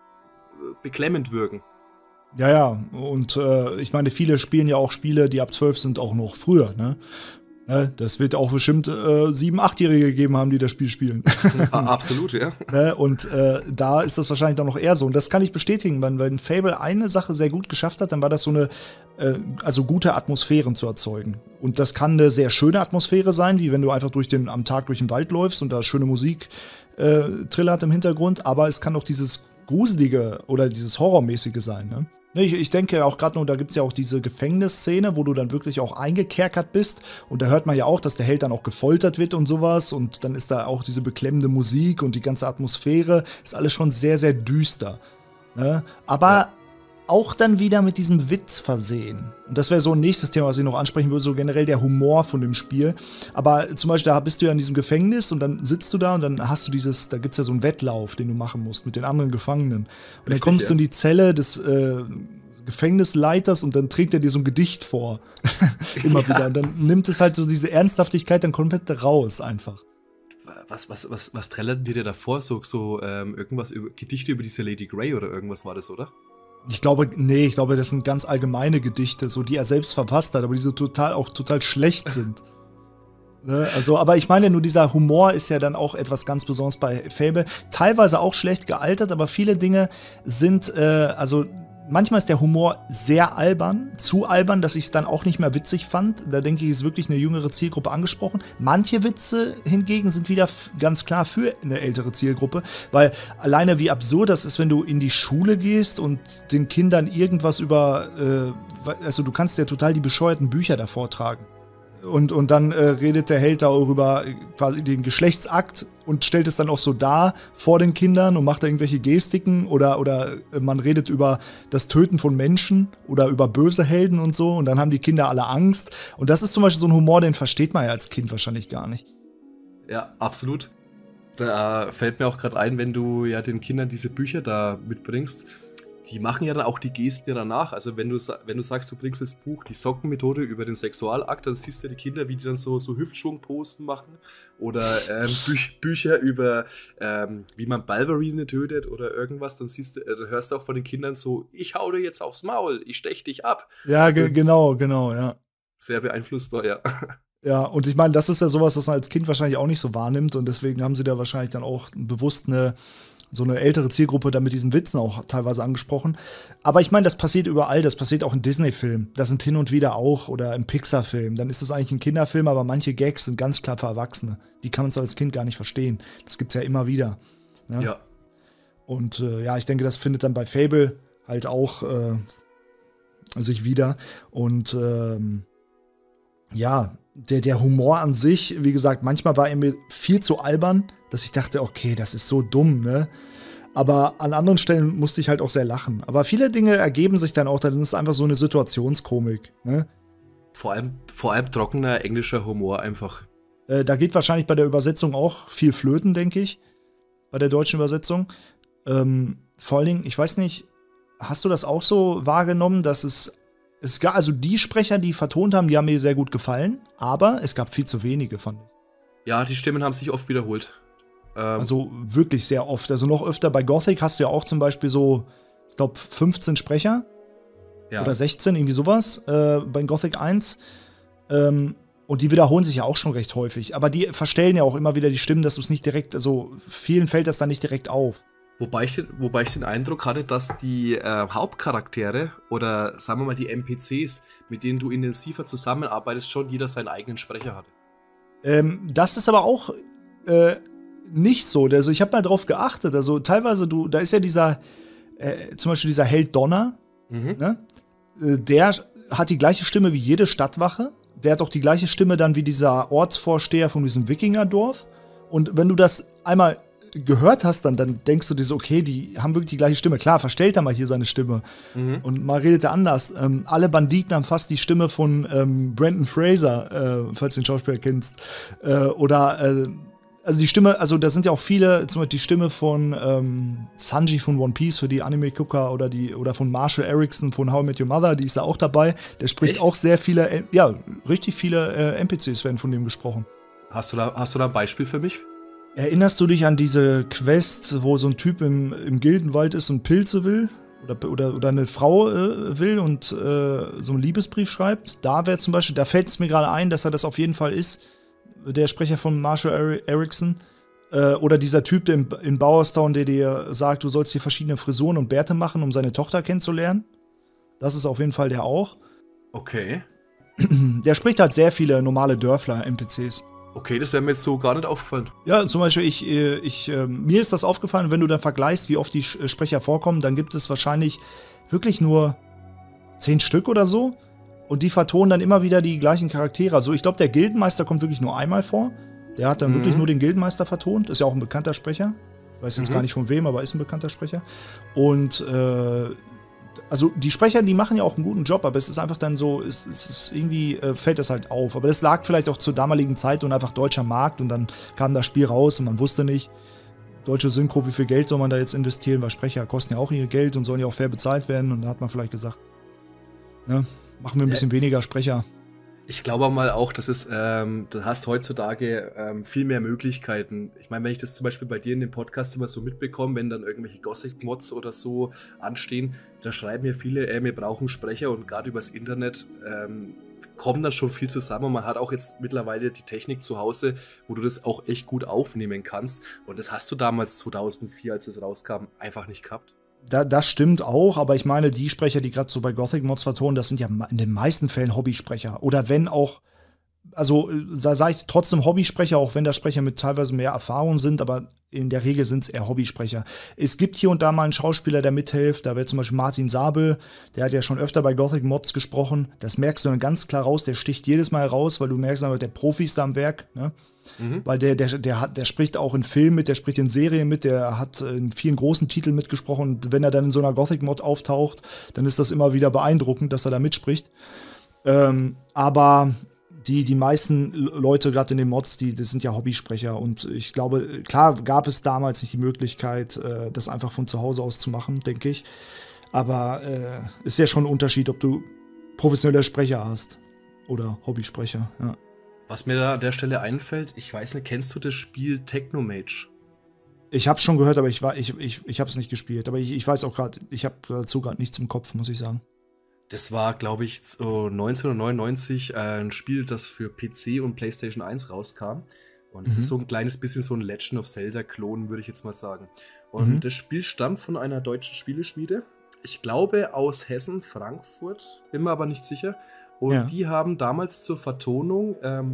beklemmend wirken. Ja, ja. Und äh, ich meine, viele spielen ja auch Spiele, die ab zwölf sind, auch noch früher, ne? Ne? Das wird auch bestimmt äh, sieben-, achtjährige gegeben haben, die das Spiel spielen. Absolut, ja. Ne? Und äh, da ist das wahrscheinlich dann noch eher so. Und das kann ich bestätigen, wenn, wenn Fable eine Sache sehr gut geschafft hat, dann war das so eine, äh, also gute Atmosphären zu erzeugen. Und das kann eine sehr schöne Atmosphäre sein, wie wenn du einfach durch den, am Tag durch den Wald läufst und da schöne Musik äh, trillert im Hintergrund. Aber es kann auch dieses Gruselige oder dieses Horrormäßige sein, ne? Ich, ich denke auch gerade nur, da gibt es ja auch diese Gefängnisszene, wo du dann wirklich auch eingekerkert bist. Und da hört man ja auch, dass der Held dann auch gefoltert wird und sowas. Und dann ist da auch diese beklemmende Musik und die ganze Atmosphäre. Ist alles schon sehr, sehr düster. Ne? Aber ja. Auch dann wieder mit diesem Witz versehen. Und das wäre so ein nächstes Thema, was ich noch ansprechen würde, so generell der Humor von dem Spiel. Aber zum Beispiel, da bist du ja in diesem Gefängnis und dann sitzt du da und dann hast du dieses, da gibt es ja so einen Wettlauf, den du machen musst mit den anderen Gefangenen. Und Richtig, dann kommst ja. du in die Zelle des äh, Gefängnisleiters und dann trägt er dir so ein Gedicht vor. Immer ja. wieder. Und dann nimmt es halt so diese Ernsthaftigkeit dann komplett raus einfach. Was, was, was, was trällert dir davor? So, so ähm, irgendwas über Gedichte über diese Lady Grey oder irgendwas war das, oder? Ich glaube, nee, ich glaube, das sind ganz allgemeine Gedichte, so die er selbst verfasst hat, aber die so total auch total schlecht sind. Ne? Also, aber ich meine, nur dieser Humor ist ja dann auch etwas ganz Besonderes bei Fable. Teilweise auch schlecht gealtert, aber viele Dinge sind, äh, also manchmal ist der Humor sehr albern, zu albern, dass ich es dann auch nicht mehr witzig fand. Da denke ich, ist wirklich eine jüngere Zielgruppe angesprochen. Manche Witze hingegen sind wieder ganz klar für eine ältere Zielgruppe, weil alleine wie absurd das ist, wenn du in die Schule gehst und den Kindern irgendwas über, äh, also du kannst ja total die bescheuerten Bücher da vortragen. Und, und dann äh, redet der Held da auch über quasi den Geschlechtsakt und stellt es dann auch so dar vor den Kindern und macht da irgendwelche Gestiken oder, oder man redet über das Töten von Menschen oder über böse Helden und so und dann haben die Kinder alle Angst. Und das ist zum Beispiel so ein Humor, den versteht man ja als Kind wahrscheinlich gar nicht. Ja, absolut. Da fällt mir auch gerade ein, wenn du ja den Kindern diese Bücher da mitbringst, die machen ja dann auch die Gesten ja danach. Also wenn du, wenn du sagst, du bringst das Buch, die Sockenmethode über den Sexualakt, dann siehst du ja die Kinder, wie die dann so, so Hüftschwung-Posten machen. Oder ähm, Bü- Bücher über, ähm, wie man Ballerine tötet oder irgendwas. Dann siehst du, äh, dann hörst du auch von den Kindern so, ich hau dir jetzt aufs Maul, ich stech dich ab. Ja, also, ge- genau, genau, ja. Sehr beeinflussbar, ja. Ja, und ich meine, das ist ja sowas, das man als Kind wahrscheinlich auch nicht so wahrnimmt. Und deswegen haben sie da wahrscheinlich dann auch bewusst eine so eine ältere Zielgruppe da mit diesen Witzen auch teilweise angesprochen. Aber ich meine, das passiert überall, das passiert auch in Disney-Filmen. Das sind hin und wieder auch, oder in Pixar-Filmen. Dann ist das eigentlich ein Kinderfilm, aber manche Gags sind ganz klar für Erwachsene. Die kann man so als Kind gar nicht verstehen. Das gibt's ja immer wieder. Ne? Ja. Und äh, ja, ich denke, das findet dann bei Fable halt auch äh, sich wieder. Und ähm, ja, der, der Humor an sich, wie gesagt, manchmal war er mir viel zu albern, dass ich dachte, okay, das ist so dumm, ne? Aber an anderen Stellen musste ich halt auch sehr lachen. Aber viele Dinge ergeben sich dann auch, dann ist es einfach so eine Situationskomik, ne? Vor allem, vor allem trockener englischer Humor einfach. Äh, da geht wahrscheinlich bei der Übersetzung auch viel flöten, denke ich. Bei der deutschen Übersetzung. Ähm, vor allen Dingen, ich weiß nicht, hast du das auch so wahrgenommen, dass es, es gab, also die Sprecher, die vertont haben, die haben mir sehr gut gefallen, aber es gab viel zu wenige, fand ich. Ja, die Stimmen haben sich oft wiederholt. Ähm, Also wirklich sehr oft. Also noch öfter bei Gothic hast du ja auch zum Beispiel so, ich glaube, fünfzehn Sprecher. ja. Oder sechzehn, irgendwie sowas, äh, bei Gothic eins. Ähm, und die wiederholen sich ja auch schon recht häufig. Aber die verstellen ja auch immer wieder die Stimmen, dass du es nicht direkt, also vielen fällt das dann nicht direkt auf. Wobei ich, den, wobei ich den Eindruck hatte, dass die äh, Hauptcharaktere oder sagen wir mal die N P Cs, mit denen du intensiver zusammenarbeitest, schon jeder seinen eigenen Sprecher hatte. Ähm, das ist aber auch äh, nicht so. Also ich habe mal drauf geachtet. Also teilweise, du, da ist ja dieser, äh, zum Beispiel dieser Held Donner, Mhm. ne? Äh, der hat die gleiche Stimme wie jede Stadtwache. Der hat auch die gleiche Stimme dann wie dieser Ortsvorsteher von diesem Wikingerdorf. Und wenn du das einmal gehört hast, dann, dann denkst du dir so, okay, die haben wirklich die gleiche Stimme. Klar, verstellt er mal hier seine Stimme. Mhm. Und mal redet er anders. Ähm, alle Banditen haben fast die Stimme von ähm, Brendan Fraser, äh, falls du den Schauspieler kennst. Äh, oder, äh, also die Stimme, also da sind ja auch viele, zum Beispiel die Stimme von ähm, Sanji von One Piece für die Anime-Gucker oder die, oder von Marshall Erickson von How I Met Your Mother, die ist ja auch dabei. Der spricht Echt? auch sehr viele, äh, ja, richtig viele äh, N P Cs werden von dem gesprochen. Hast du da, hast du da ein Beispiel für mich? Erinnerst du dich an diese Quest, wo so ein Typ im, im Gildenwald ist und Pilze will? Oder, oder, oder eine Frau äh, will und äh, so einen Liebesbrief schreibt? Da wäre zum Beispiel, da fällt es mir gerade ein, dass er das auf jeden Fall ist. Der Sprecher von Marshall Erickson. Äh, oder dieser Typ in, in Bowerstown, der dir sagt, du sollst hier verschiedene Frisuren und Bärte machen, um seine Tochter kennenzulernen. Das ist auf jeden Fall der auch. Okay. Der spricht halt sehr viele normale Dörfler-N P Cs. Okay, das wäre mir jetzt so gar nicht aufgefallen. Ja, zum Beispiel, ich, äh, ich, äh, mir ist das aufgefallen, wenn du dann vergleichst, wie oft die Sch- Sprecher vorkommen, dann gibt es wahrscheinlich wirklich nur zehn Stück oder so. Und die vertonen dann immer wieder die gleichen Charaktere. Also ich glaube, der Gildenmeister kommt wirklich nur einmal vor. Der hat dann Mhm. wirklich nur den Gildenmeister vertont. Ist ja auch ein bekannter Sprecher. Weiß jetzt Mhm. gar nicht von wem, aber ist ein bekannter Sprecher. Und äh, also die Sprecher, die machen ja auch einen guten Job, aber es ist einfach dann so, es, es ist irgendwie äh, fällt das halt auf. Aber das lag vielleicht auch zur damaligen Zeit und einfach deutscher Markt und dann kam das Spiel raus und man wusste nicht, deutsche Synchro, wie viel Geld soll man da jetzt investieren, weil Sprecher kosten ja auch ihr Geld und sollen ja auch fair bezahlt werden und da hat man vielleicht gesagt, ne, machen wir ein bisschen weniger Sprecher. Ich glaube mal auch, dass es, ähm, du hast heutzutage ähm, viel mehr Möglichkeiten. Ich meine, wenn ich das zum Beispiel bei dir in dem Podcast immer so mitbekomme, wenn dann irgendwelche Gothic-Mods oder so anstehen, da schreiben mir viele, ey, wir brauchen Sprecher und gerade übers Internet ähm, kommen dann schon viel zusammen und man hat auch jetzt mittlerweile die Technik zu Hause, wo du das auch echt gut aufnehmen kannst und das hast du damals zweitausendvier, als es rauskam, einfach nicht gehabt. Da, das stimmt auch, aber ich meine, die Sprecher, die gerade so bei Gothic-Mods vertonen, das sind ja in den meisten Fällen Hobbysprecher. Oder wenn auch, also da sage ich trotzdem Hobbysprecher, auch wenn da Sprecher mit teilweise mehr Erfahrung sind, aber in der Regel sind es eher Hobbysprecher. Es gibt hier und da mal einen Schauspieler, der mithilft, da wäre zum Beispiel Martin Sabel, der hat ja schon öfter bei Gothic-Mods gesprochen. Das merkst du dann ganz klar raus, der sticht jedes Mal raus, weil du merkst, der Profi ist da am Werk, ne? Mhm. Weil der, der, der, hat, der spricht auch in Filmen mit, der spricht in Serien mit, der hat in vielen großen Titeln mitgesprochen. Und wenn er dann in so einer Gothic-Mod auftaucht, dann ist das immer wieder beeindruckend, dass er da mitspricht. Ähm, aber die, die meisten Leute, gerade in den Mods, die, das sind ja Hobbysprecher. Und ich glaube, klar gab es damals nicht die Möglichkeit, äh, das einfach von zu Hause aus zu machen, denke ich. Aber äh, ist ja schon ein Unterschied, ob du professionelle Sprecher hast oder Hobbysprecher, ja. Was mir da an der Stelle einfällt, ich weiß nicht, kennst du das Spiel Technomage? Ich hab's schon gehört, aber ich war, ich, ich, ich hab's nicht gespielt. Aber ich, ich weiß auch gerade, ich habe dazu gerade nichts im Kopf, muss ich sagen. Das war, glaube ich, so neunzehnhundertneunundneunzig äh, ein Spiel, das für P C und PlayStation eins rauskam. Und es Mhm. ist so ein kleines bisschen so ein Legend of Zelda-Klon, würde ich jetzt mal sagen. Und Mhm. das Spiel stammt von einer deutschen Spieleschmiede. Ich glaube aus Hessen, Frankfurt, bin mir aber nicht sicher. Und Ja. die haben damals zur Vertonung ähm,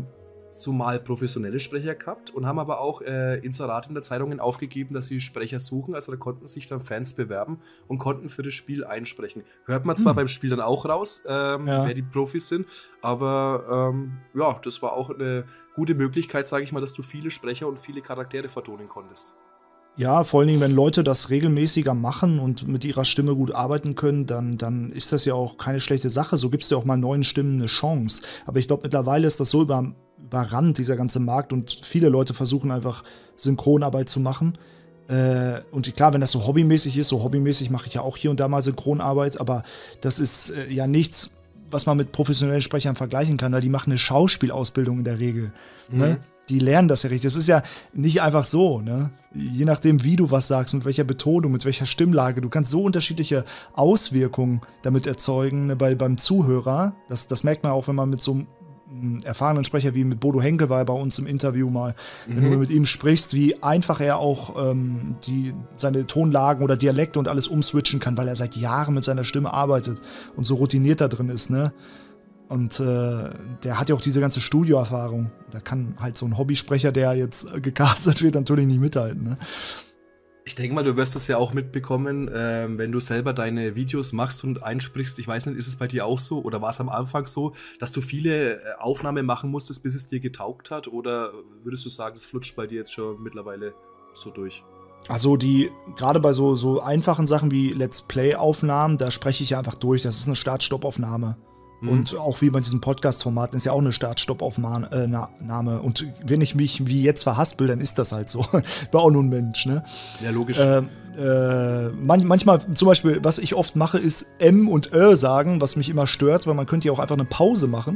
zumal professionelle Sprecher gehabt und haben aber auch äh, Inserate in der Zeitungen aufgegeben, dass sie Sprecher suchen. Also da konnten sich dann Fans bewerben und konnten für das Spiel einsprechen. Hört man zwar hm. beim Spiel dann auch raus, ähm, ja. wer die Profis sind, aber ähm, ja, das war auch eine gute Möglichkeit, sage ich mal, dass du viele Sprecher und viele Charaktere vertonen konntest. Ja, vor allen Dingen, wenn Leute das regelmäßiger machen und mit ihrer Stimme gut arbeiten können, dann, dann ist das ja auch keine schlechte Sache. So gibst du ja auch mal neuen Stimmen eine Chance. Aber ich glaube, mittlerweile ist das so über, überrannt, dieser ganze Markt, und viele Leute versuchen einfach Synchronarbeit zu machen. Äh, und klar, wenn das so hobbymäßig ist, so hobbymäßig mache ich ja auch hier und da mal Synchronarbeit, aber das ist äh, ja nichts, was man mit professionellen Sprechern vergleichen kann, weil die machen eine Schauspielausbildung in der Regel. Mhm. Ne? Die lernen das ja richtig. Das ist ja nicht einfach so, ne? Je nachdem, wie du was sagst, mit welcher Betonung, mit welcher Stimmlage. Du kannst so unterschiedliche Auswirkungen damit erzeugen, ne, bei, beim Zuhörer. Das, das merkt man auch, wenn man mit so einem erfahrenen Sprecher wie mit Bodo Henkel war bei uns im Interview mal, mhm. wenn du mit ihm sprichst, wie einfach er auch ähm, die, seine Tonlagen oder Dialekte und alles umswitchen kann, weil er seit Jahren mit seiner Stimme arbeitet und so routiniert da drin ist, ne? Und äh, der hat ja auch diese ganze Studioerfahrung. Da kann halt so ein Hobbysprecher, der jetzt gecastet wird, natürlich nicht mithalten, ne? Ich denke mal, du wirst das ja auch mitbekommen, äh, wenn du selber deine Videos machst und einsprichst. Ich weiß nicht, ist es bei dir auch so oder war es am Anfang so, dass du viele äh, Aufnahmen machen musstest, bis es dir getaugt hat? Oder würdest du sagen, es flutscht bei dir jetzt schon mittlerweile so durch? Also die, gerade bei so, so einfachen Sachen wie Let's Play-Aufnahmen, da spreche ich ja einfach durch. Das ist eine Start-Stopp-Aufnahme. Und auch wie bei diesen Podcast-Formaten ist ja auch eine Start-Stopp-Aufnahme. Und wenn ich mich wie jetzt verhaspel, dann ist das halt so. Ich bin auch nur ein Mensch, ne? Ja, logisch. Äh, äh, man, manchmal, zum Beispiel, was ich oft mache, ist M und Ö sagen, was mich immer stört, weil man könnte ja auch einfach eine Pause machen.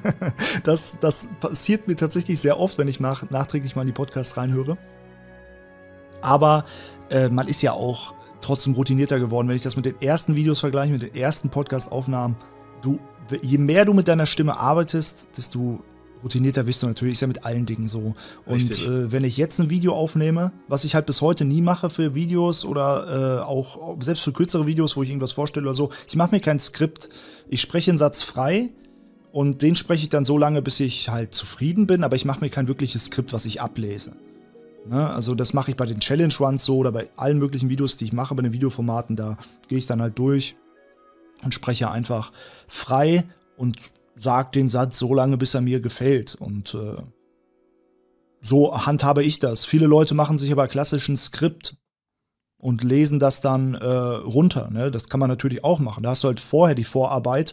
das, das passiert mir tatsächlich sehr oft, wenn ich nach, nachträglich mal in die Podcasts reinhöre. Aber äh, man ist ja auch trotzdem routinierter geworden. Wenn ich das mit den ersten Videos vergleiche, mit den ersten Podcast-Aufnahmen, du je mehr du mit deiner Stimme arbeitest, desto routinierter wirst du natürlich. Ist ja mit allen Dingen so. Und äh, wenn ich jetzt ein Video aufnehme, was ich halt bis heute nie mache für Videos oder äh, auch selbst für kürzere Videos, wo ich irgendwas vorstelle oder so, ich mache mir kein Skript. Ich spreche einen Satz frei und den spreche ich dann so lange, bis ich halt zufrieden bin, aber ich mache mir kein wirkliches Skript, was ich ablese. Ne? Also das mache ich bei den Challenge Runs so oder bei allen möglichen Videos, die ich mache, bei den Videoformaten, da gehe ich dann halt durch und spreche einfach frei und sage den Satz so lange, bis er mir gefällt. Und äh, so handhabe ich das. Viele Leute machen sich aber klassischen Skript und lesen das dann äh, runter. Ne? Das kann man natürlich auch machen. Da hast du halt vorher die Vorarbeit.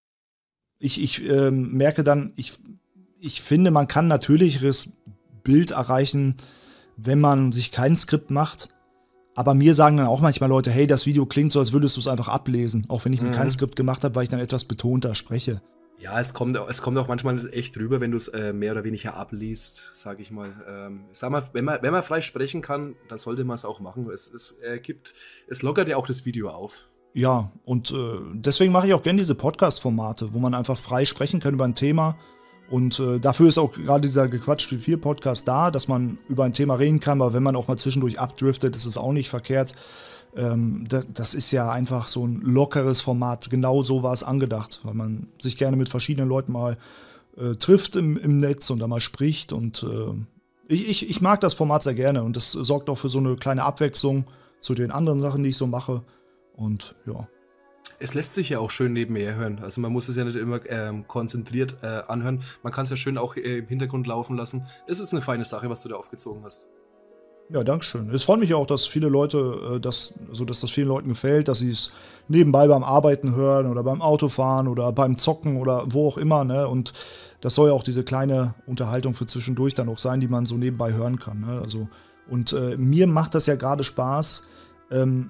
Ich, ich äh, merke dann, ich, ich finde, man kann natürlicheres Bild erreichen, wenn man sich kein Skript macht. Aber mir sagen dann auch manchmal Leute, hey, das Video klingt so, als würdest du es einfach ablesen. Auch wenn ich mir mhm. kein Skript gemacht habe, weil ich dann etwas betonter spreche. Ja, es kommt, es kommt auch manchmal echt rüber, wenn du es äh, mehr oder weniger abliest, sage ich mal. Ähm, sag mal, wenn man, wenn man frei sprechen kann, dann sollte man es auch machen. Es, es, äh, gibt, es lockert ja auch das Video auf. Ja, und äh, deswegen mache ich auch gerne diese Podcast-Formate, wo man einfach frei sprechen kann über ein Thema. Und äh, dafür ist auch gerade dieser Gequatscht wie viel Podcast da, dass man über ein Thema reden kann, aber wenn man auch mal zwischendurch abdriftet, ist es auch nicht verkehrt. Ähm, das, das ist ja einfach so ein lockeres Format. Genau so war es angedacht, weil man sich gerne mit verschiedenen Leuten mal äh, trifft im, im Netz und da mal spricht. Und äh, ich, ich, ich mag das Format sehr gerne und das sorgt auch für so eine kleine Abwechslung zu den anderen Sachen, die ich so mache. Und ja. Es lässt sich ja auch schön nebenher hören. Also man muss es ja nicht immer ähm, konzentriert äh, anhören. Man kann es ja schön auch äh, im Hintergrund laufen lassen. Es ist eine feine Sache, was du da aufgezogen hast. Ja, dankeschön. Es freut mich auch, dass viele Leute, äh, dass, also dass das vielen Leuten gefällt, dass sie es nebenbei beim Arbeiten hören oder beim Autofahren oder beim Zocken oder wo auch immer. Ne? Und das soll ja auch diese kleine Unterhaltung für zwischendurch dann auch sein, die man so nebenbei hören kann. Ne? Also, und äh, mir macht das ja gerade Spaß, ähm,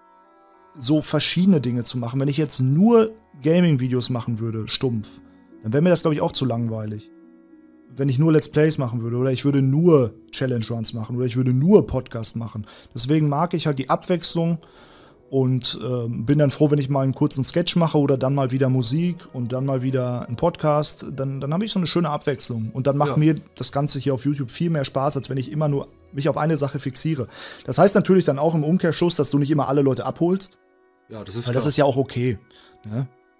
so verschiedene Dinge zu machen. Wenn ich jetzt nur Gaming-Videos machen würde, stumpf, dann wäre mir das, glaube ich, auch zu langweilig. Wenn ich nur Let's Plays machen würde oder ich würde nur Challenge Runs machen oder ich würde nur Podcast machen. Deswegen mag ich halt die Abwechslung und äh, bin dann froh, wenn ich mal einen kurzen Sketch mache oder dann mal wieder Musik und dann mal wieder einen Podcast. Dann, dann habe ich so eine schöne Abwechslung. Und dann macht ja. mir das Ganze hier auf YouTube viel mehr Spaß, als wenn ich immer nur mich auf eine Sache fixiere. Das heißt natürlich dann auch im Umkehrschluss, dass du nicht immer alle Leute abholst. Ja, das ist Weil das ist ja auch okay. Ne?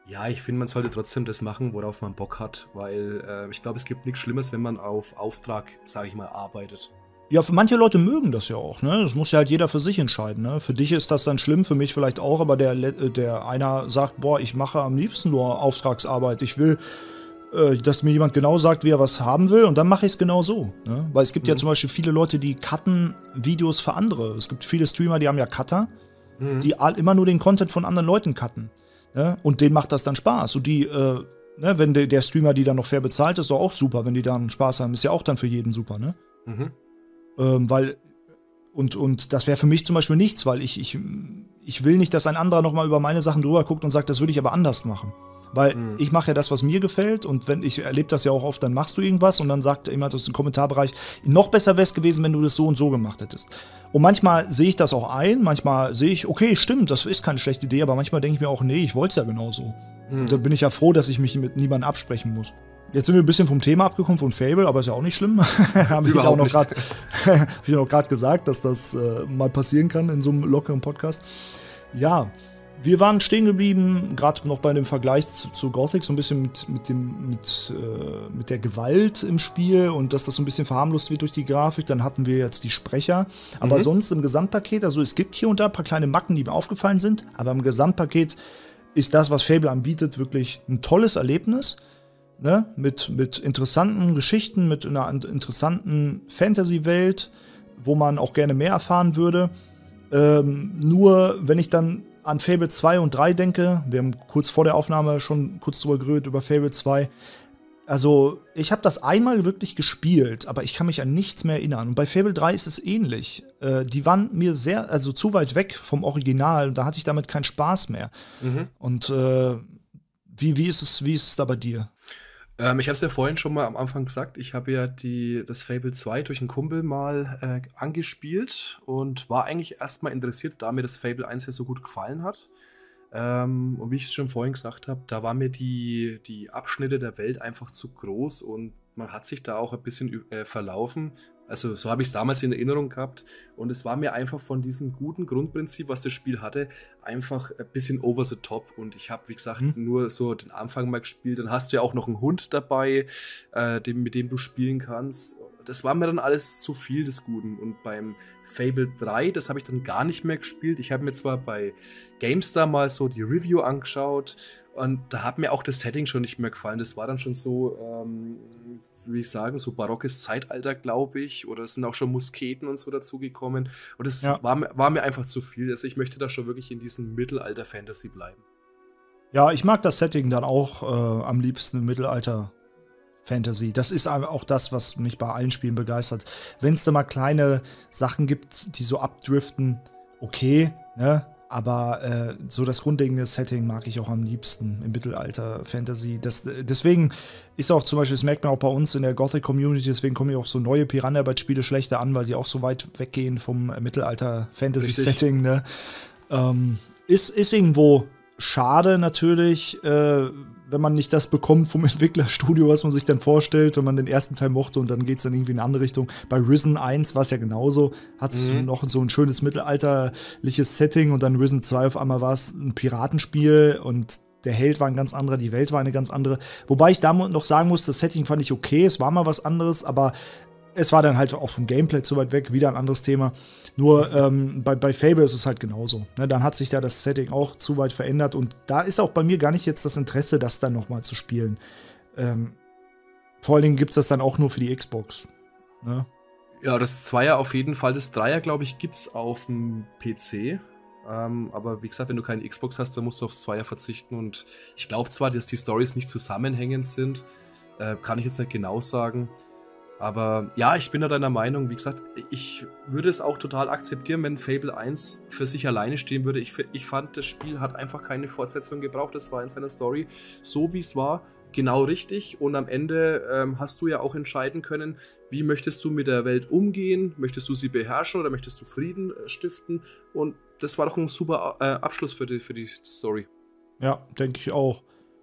Ja, ich finde, man sollte trotzdem das machen, worauf man Bock hat, weil äh, ich glaube, es gibt nichts Schlimmes, wenn man auf Auftrag, sage ich mal, arbeitet. Ja, für manche Leute mögen das ja auch, ne? Das muss ja halt jeder für sich entscheiden, ne? Für dich ist das dann schlimm, für mich vielleicht auch, aber der, der einer sagt, boah, ich mache am liebsten nur Auftragsarbeit. Ich will, äh, dass mir jemand genau sagt, wie er was haben will, und dann mache ich es genau so, ne? Weil es gibt mhm. ja zum Beispiel viele Leute, die cutten Videos für andere. Es gibt viele Streamer, die haben ja Cutter, mhm. die all, immer nur den Content von anderen Leuten cutten. Ne? Und denen macht das dann Spaß. Und die, äh, ne, wenn de, der Streamer die dann noch fair bezahlt, ist doch auch super, wenn die dann Spaß haben. Ist ja auch dann für jeden super, ne? Mhm. Ähm, weil, und, und das wäre für mich zum Beispiel nichts, weil ich, ich, ich will nicht, dass ein anderer nochmal über meine Sachen drüber guckt und sagt, das würde ich aber anders machen. Weil mhm. ich mache ja das, was mir gefällt, und wenn ich erlebe das ja auch oft, dann machst du irgendwas und dann sagt jemand aus dem Kommentarbereich, noch besser wäre es gewesen, wenn du das so und so gemacht hättest. Und manchmal sehe ich das auch ein, manchmal sehe ich, okay, stimmt, das ist keine schlechte Idee, aber manchmal denke ich mir auch, nee, ich wollte es ja genauso. Mhm. Und dann bin ich ja froh, dass ich mich mit niemandem absprechen muss. Jetzt sind wir ein bisschen vom Thema abgekommen, von Fable, aber ist ja auch nicht schlimm. Habe ich auch noch gerade hab ich noch gerade gesagt, dass das äh, mal passieren kann in so einem lockeren Podcast. Ja, wir waren stehen geblieben, gerade noch bei dem Vergleich zu, zu Gothic, so ein bisschen mit, mit, dem, mit, äh, mit der Gewalt im Spiel und dass das so ein bisschen verharmlost wird durch die Grafik. Dann hatten wir jetzt die Sprecher. Aber mhm. sonst im Gesamtpaket, also es gibt hier und da ein paar kleine Macken, die mir aufgefallen sind, aber im Gesamtpaket ist das, was Fable anbietet, wirklich ein tolles Erlebnis. Ne? Mit, mit interessanten Geschichten, mit einer interessanten Fantasy-Welt, wo man auch gerne mehr erfahren würde. Ähm, nur, wenn ich dann an Fable zwei und drei denke, wir haben kurz vor der Aufnahme schon kurz drüber geredet über Fable zwei, also ich habe das einmal wirklich gespielt, aber ich kann mich an nichts mehr erinnern. Und bei Fable drei ist es ähnlich. Äh, die waren mir sehr, also zu weit weg vom Original, da hatte ich damit keinen Spaß mehr. Mhm. Und äh, wie, wie, ist es, wie ist es da bei dir? Ähm, ich habe es ja vorhin schon mal am Anfang gesagt, ich habe ja die, das Fable zwei durch einen Kumpel mal äh, angespielt und war eigentlich erstmal interessiert, da mir das Fable eins ja so gut gefallen hat. Ähm, und wie ich es schon vorhin gesagt habe, da waren mir die, die Abschnitte der Welt einfach zu groß und man hat sich da auch ein bisschen äh, verlaufen. Also so habe ich es damals in Erinnerung gehabt und es war mir einfach von diesem guten Grundprinzip, was das Spiel hatte, einfach ein bisschen over the top und ich habe, wie gesagt, mhm. nur so den Anfang mal gespielt. Dann hast du ja auch noch einen Hund dabei, äh, dem, mit dem du spielen kannst. Das war mir dann alles zu viel des Guten und beim Fable drei, das habe ich dann gar nicht mehr gespielt. Ich habe mir zwar bei GameStar mal so die Review angeschaut und da hat mir auch das Setting schon nicht mehr gefallen. Das war dann schon so, ähm, wie ich sagen, so barockes Zeitalter, glaube ich. Oder es sind auch schon Musketen und so dazugekommen. Und das ja. war, war mir einfach zu viel. Also ich möchte da schon wirklich in diesem Mittelalter-Fantasy bleiben. Ja, ich mag das Setting dann auch äh, am liebsten im Mittelalter-Fantasy. Das ist auch das, was mich bei allen Spielen begeistert. Wenn es da mal kleine Sachen gibt, die so abdriften, okay, ne? Aber äh, so das grundlegende Setting mag ich auch am liebsten im Mittelalter-Fantasy. Das, deswegen ist auch zum Beispiel, das merkt man auch bei uns in der Gothic-Community, deswegen kommen ja auch so neue Piranha-Bytes-Spiele schlechter an, weil sie auch so weit weggehen vom Mittelalter-Fantasy-Setting. Ne? Ähm, ist, ist irgendwo schade natürlich, äh, wenn man nicht das bekommt vom Entwicklerstudio, was man sich dann vorstellt, wenn man den ersten Teil mochte und dann geht es dann irgendwie in eine andere Richtung. Bei Risen eins war es ja genauso, hat es mhm. noch so ein schönes mittelalterliches Setting und dann Risen zwei auf einmal war es ein Piratenspiel und der Held war ein ganz anderer, die Welt war eine ganz andere. Wobei ich da noch sagen muss, das Setting fand ich okay, es war mal was anderes, aber es war dann halt auch vom Gameplay zu weit weg, wieder ein anderes Thema. Nur ähm, bei, bei Fable ist es halt genauso. Ne, dann hat sich da das Setting auch zu weit verändert und da ist auch bei mir gar nicht jetzt das Interesse, das dann nochmal zu spielen. Ähm, vor allen Dingen gibt es das dann auch nur für die Xbox. Ne? Ja, das Zweier auf jeden Fall. Das Dreier, glaube ich, gibt es auf dem P C. Ähm, aber wie gesagt, wenn du keine Xbox hast, dann musst du aufs Zweier verzichten. Und ich glaube zwar, dass die Storys nicht zusammenhängend sind. Äh, kann ich jetzt nicht genau sagen. Aber ja, ich bin da deiner Meinung. Wie gesagt, ich würde es auch total akzeptieren, wenn Fable eins für sich alleine stehen würde. Ich, ich fand, das Spiel hat einfach keine Fortsetzung gebraucht. Das war in seiner Story so, wie es war, genau richtig. Und am Ende ähm, hast du ja auch entscheiden können, wie möchtest du mit der Welt umgehen? Möchtest du sie beherrschen oder möchtest du Frieden äh, stiften? Und das war doch ein super äh, Abschluss für die, für die Story. Ja, denke ich auch.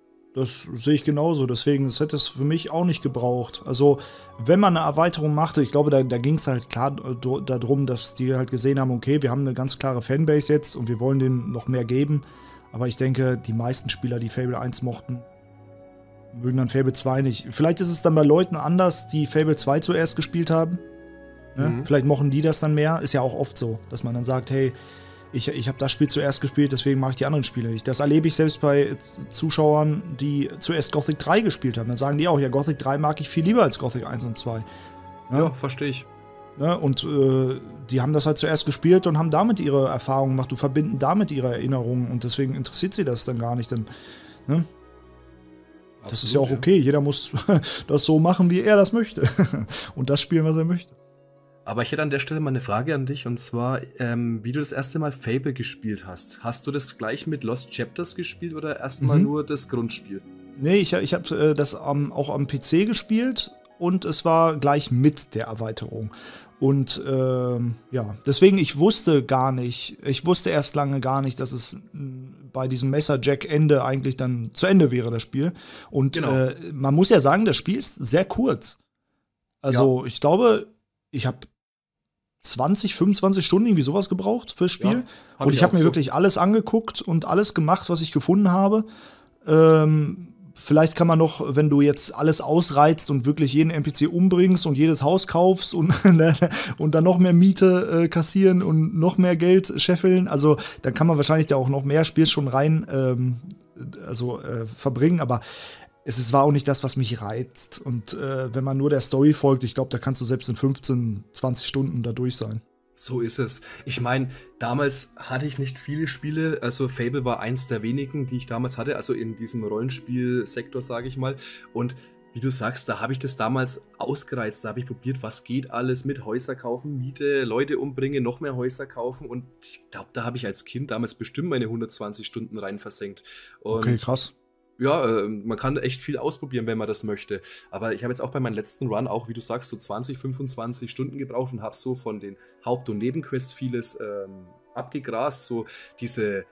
Das sehe ich genauso, deswegen, das hätte es für mich auch nicht gebraucht. Also, wenn man eine Erweiterung machte, ich glaube, da, da ging es halt klar darum, dass die halt gesehen haben, okay, wir haben eine ganz klare Fanbase jetzt und wir wollen denen noch mehr geben. Aber ich denke, die meisten Spieler, die Fable eins mochten, mögen dann Fable zwei nicht. Vielleicht ist es dann bei Leuten anders, die Fable zwei zuerst gespielt haben. Ne? Mhm. Vielleicht mochten die das dann mehr. Ist ja auch oft so, dass man dann sagt, hey, ich, ich habe das Spiel zuerst gespielt, deswegen mache ich die anderen Spiele nicht. Das erlebe ich selbst bei Zuschauern, die zuerst Gothic drei gespielt haben. Dann sagen die auch, ja, Gothic drei mag ich viel lieber als Gothic eins und zwei. Ja, ja verstehe ich. Ne? Und äh, die haben das halt zuerst gespielt und haben damit ihre Erfahrungen gemacht. Du verbinden damit ihre Erinnerungen und deswegen interessiert sie das dann gar nicht. Denn, ne? Absolut, das ist ja auch okay. Ja. Jeder muss das so machen, wie er das möchte. Und das spielen, was er möchte. Aber ich hätte an der Stelle mal eine Frage an dich, und zwar, ähm, wie du das erste Mal Fable gespielt hast. Hast du das gleich mit Lost Chapters gespielt oder erstmal mhm. nur das Grundspiel? Nee, ich, ich habe äh, das am, auch am P C gespielt und es war gleich mit der Erweiterung. Und ähm, ja, deswegen, ich wusste gar nicht, ich wusste erst lange gar nicht, dass es mh, bei diesem Messer-Jack-Ende eigentlich dann zu Ende wäre, das Spiel. Und genau. äh, man muss ja sagen, das Spiel ist sehr kurz. Also ja. ich glaube, ich habe zwanzig, fünfundzwanzig Stunden irgendwie sowas gebraucht fürs Spiel. Ja, hab und ich, ich habe mir so. wirklich alles angeguckt und alles gemacht, was ich gefunden habe. Ähm, Vielleicht kann man noch, wenn du jetzt alles ausreizt und wirklich jeden N P C umbringst und jedes Haus kaufst und, und dann noch mehr Miete äh, kassieren und noch mehr Geld scheffeln, also dann kann man wahrscheinlich da auch noch mehr Spielstunden rein ähm, also, äh, verbringen, aber es ist, war auch nicht das, was mich reizt. Und äh, wenn man nur der Story folgt, ich glaube, da kannst du selbst in fünfzehn, zwanzig Stunden da durch sein. So ist es. Ich meine, damals hatte ich nicht viele Spiele, also Fable war eins der wenigen, die ich damals hatte, also in diesem Rollenspielsektor, sage ich mal. Und wie du sagst, da habe ich das damals ausgereizt, da habe ich probiert, was geht alles mit Häuser kaufen, Miete, Leute umbringen, noch mehr Häuser kaufen, und ich glaube, da habe ich als Kind damals bestimmt meine hundertzwanzig Stunden rein versenkt. Und okay, krass. Ja, äh, man kann echt viel ausprobieren, wenn man das möchte. Aber ich habe jetzt auch bei meinem letzten Run auch, wie du sagst, so zwanzig, fünfundzwanzig Stunden gebraucht und habe so von den Haupt- und Nebenquests vieles ähm, abgegrast. So diese,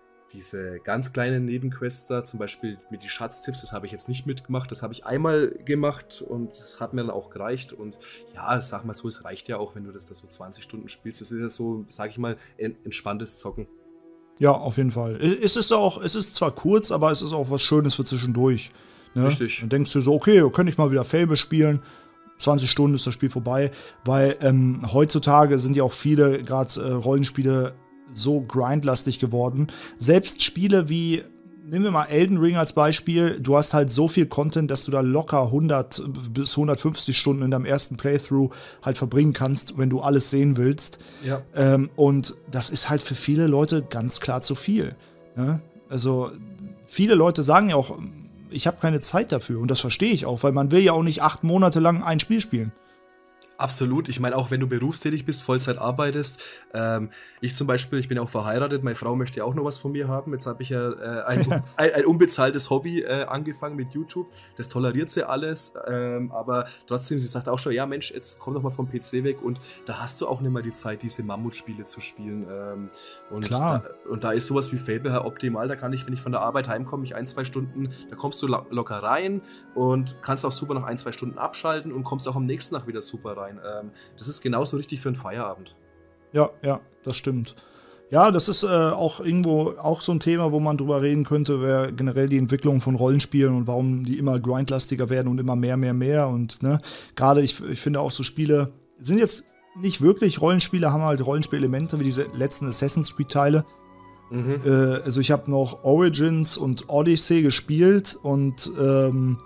diese ganz kleinen Nebenquests da, zum Beispiel mit die Schatztipps, das habe ich jetzt nicht mitgemacht. Das habe ich einmal gemacht und das hat mir dann auch gereicht. Und ja, sag mal so, es reicht ja auch, wenn du das da so zwanzig Stunden spielst. Das ist ja so, sag ich mal, ein entspanntes Zocken. Ja, auf jeden Fall. Es ist auch, es ist zwar kurz, aber es ist auch was Schönes für zwischendurch. Ne? Richtig. Dann denkst du so, okay, könnte ich mal wieder Fable spielen. zwanzig Stunden ist das Spiel vorbei. Weil ähm, heutzutage sind ja auch viele, gerade äh, Rollenspiele, so grindlastig geworden. Selbst Spiele wie, nehmen wir mal Elden Ring als Beispiel, du hast halt so viel Content, dass du da locker hundert bis hundertfünfzig Stunden in deinem ersten Playthrough halt verbringen kannst, wenn du alles sehen willst. Ja. Ähm, und das ist halt für viele Leute ganz klar zu viel. Ne? Also viele Leute sagen ja auch, ich habe keine Zeit dafür, und das verstehe ich auch, weil man will ja auch nicht acht Monate lang ein Spiel spielen. Absolut. Ich meine, auch wenn du berufstätig bist, Vollzeit arbeitest. Ähm, ich zum Beispiel, ich bin ja auch verheiratet, meine Frau möchte ja auch noch was von mir haben. Jetzt habe ich ja äh, ein, ein, ein unbezahltes Hobby äh, angefangen mit YouTube. Das toleriert sie alles, ähm, aber trotzdem, sie sagt auch schon, ja Mensch, jetzt komm doch mal vom P C weg, und da hast du auch nicht mal die Zeit, diese Mammutspiele zu spielen. Ähm, und, Klar. Da, und da ist sowas wie Fable halt optimal. Da kann ich, wenn ich von der Arbeit heimkomme, ich ein, zwei Stunden, da kommst du lo- locker rein und kannst auch super nach ein, zwei Stunden abschalten und kommst auch am nächsten Tag wieder super rein. Das ist genauso richtig für einen Feierabend. Ja, ja, das stimmt. Ja, das ist äh, auch irgendwo auch so ein Thema, wo man drüber reden könnte, wäre generell die Entwicklung von Rollenspielen und warum die immer grindlastiger werden und immer mehr, mehr, mehr. Und ne, gerade ich, ich finde auch so Spiele sind jetzt nicht wirklich Rollenspiele, haben halt Rollenspielelemente wie diese letzten Assassin's Creed-Teile. Mhm. Äh, also ich habe noch Origins und Odyssey gespielt und ähm,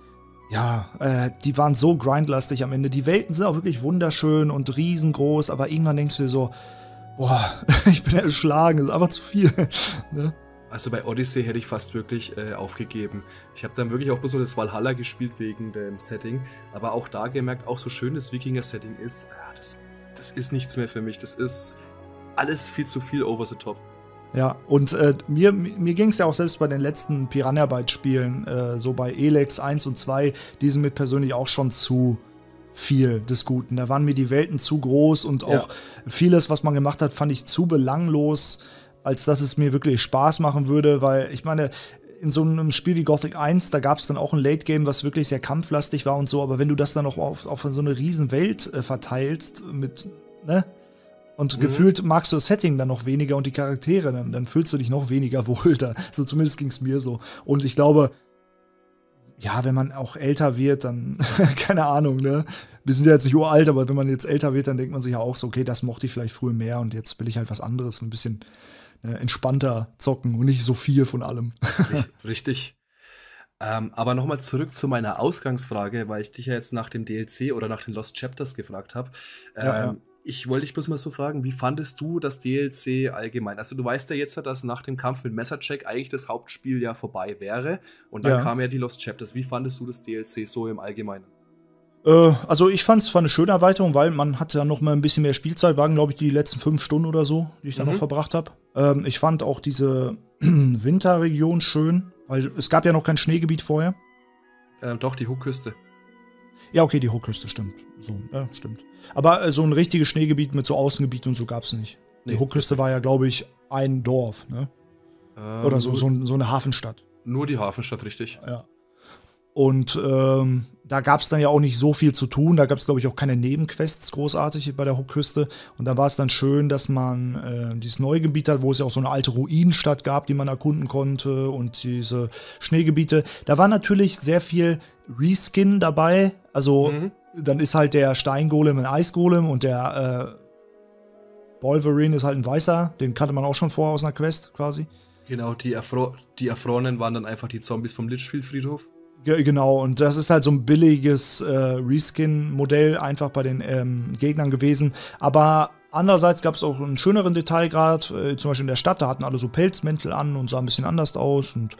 ja, äh, die waren so grindlastig am Ende. Die Welten sind auch wirklich wunderschön und riesengroß, aber irgendwann denkst du dir so, boah, ich bin erschlagen, das ist einfach zu viel. Ne? Also bei Odyssey hätte ich fast wirklich äh, aufgegeben. Ich habe dann wirklich auch bloß so das Valhalla gespielt wegen dem Setting, aber auch da gemerkt, auch so schön das Wikinger-Setting ist, ja, das, das ist nichts mehr für mich. Das ist alles viel zu viel over the top. Ja, und äh, mir, mir ging es ja auch selbst bei den letzten Piranha-Bytes-Spielen, äh, so bei Elex eins und zwei, die sind mir persönlich auch schon zu viel des Guten. Da waren mir die Welten zu groß und auch ja. vieles, was man gemacht hat, fand ich zu belanglos, als dass es mir wirklich Spaß machen würde, weil ich meine, in so einem Spiel wie Gothic eins, da gab es dann auch ein Late-Game, was wirklich sehr kampflastig war und so, aber wenn du das dann auch auf, auf so eine riesen Welt äh, verteilst mit, ne? Und Mhm. gefühlt magst du das Setting dann noch weniger und die Charaktere, dann, dann fühlst du dich noch weniger wohl da. So zumindest ging es mir so. Und ich glaube, ja, wenn man auch älter wird, dann, keine Ahnung, ne? Wir sind ja jetzt nicht uralt, aber wenn man jetzt älter wird, dann denkt man sich ja auch so, okay, das mochte ich vielleicht früher mehr und jetzt will ich halt was anderes, ein bisschen äh, entspannter zocken und nicht so viel von allem. Richtig. Richtig. Ähm, aber nochmal zurück zu meiner Ausgangsfrage, weil ich dich ja jetzt nach dem D L C oder nach den Lost Chapters gefragt habe. Ähm, Ja, ja. Ich wollte dich bloß mal so fragen, wie fandest du das D L C allgemein? Also du weißt ja jetzt, dass nach dem Kampf mit Messercheck eigentlich das Hauptspiel ja vorbei wäre. Und dann Ja. kamen ja die Lost Chapters. Wie fandest du das D L C so im Allgemeinen? Äh, also ich fand es war eine schöne Erweiterung, weil man hatte ja noch mal ein bisschen mehr Spielzeit, waren glaube ich die letzten fünf Stunden oder so, die ich da Mhm. noch verbracht habe. Ähm, ich fand auch diese Winterregion schön, weil es gab ja noch kein Schneegebiet vorher. Ähm, doch, die Hookküste. Ja, okay, die Hochküste, stimmt. So, ja, stimmt. Aber äh, so ein richtiges Schneegebiet mit so Außengebieten und so gab's nicht. Die Nee. Hochküste war ja, glaube ich, ein Dorf, ne? Ähm, Oder so, nur, so, ein- so eine Hafenstadt. nur die Hafenstadt, richtig. Ja. Und ähm, da gab's dann ja auch nicht so viel zu tun. Da gab's, glaube ich, auch keine Nebenquests großartig bei der Hochküste. Und da war es dann schön, dass man äh, dieses neue Gebiet hat, wo es ja auch so eine alte Ruinenstadt gab, die man erkunden konnte. Und diese Schneegebiete. Da war natürlich sehr viel Reskin dabei. Also Mhm. dann ist halt der Steingolem ein Eisgolem und der äh, Wolverine ist halt ein Weißer. Den kannte man auch schon vorher aus einer Quest quasi. Genau, die, Erfro die Erfrorenen waren dann einfach die Zombies vom Litchfield-Friedhof. Ge- Genau, und das ist halt so ein billiges äh, Reskin-Modell einfach bei den ähm, Gegnern gewesen. Aber andererseits gab es auch einen schöneren Detailgrad, äh, zum Beispiel in der Stadt, da hatten alle so Pelzmäntel an und sah ein bisschen anders aus. Und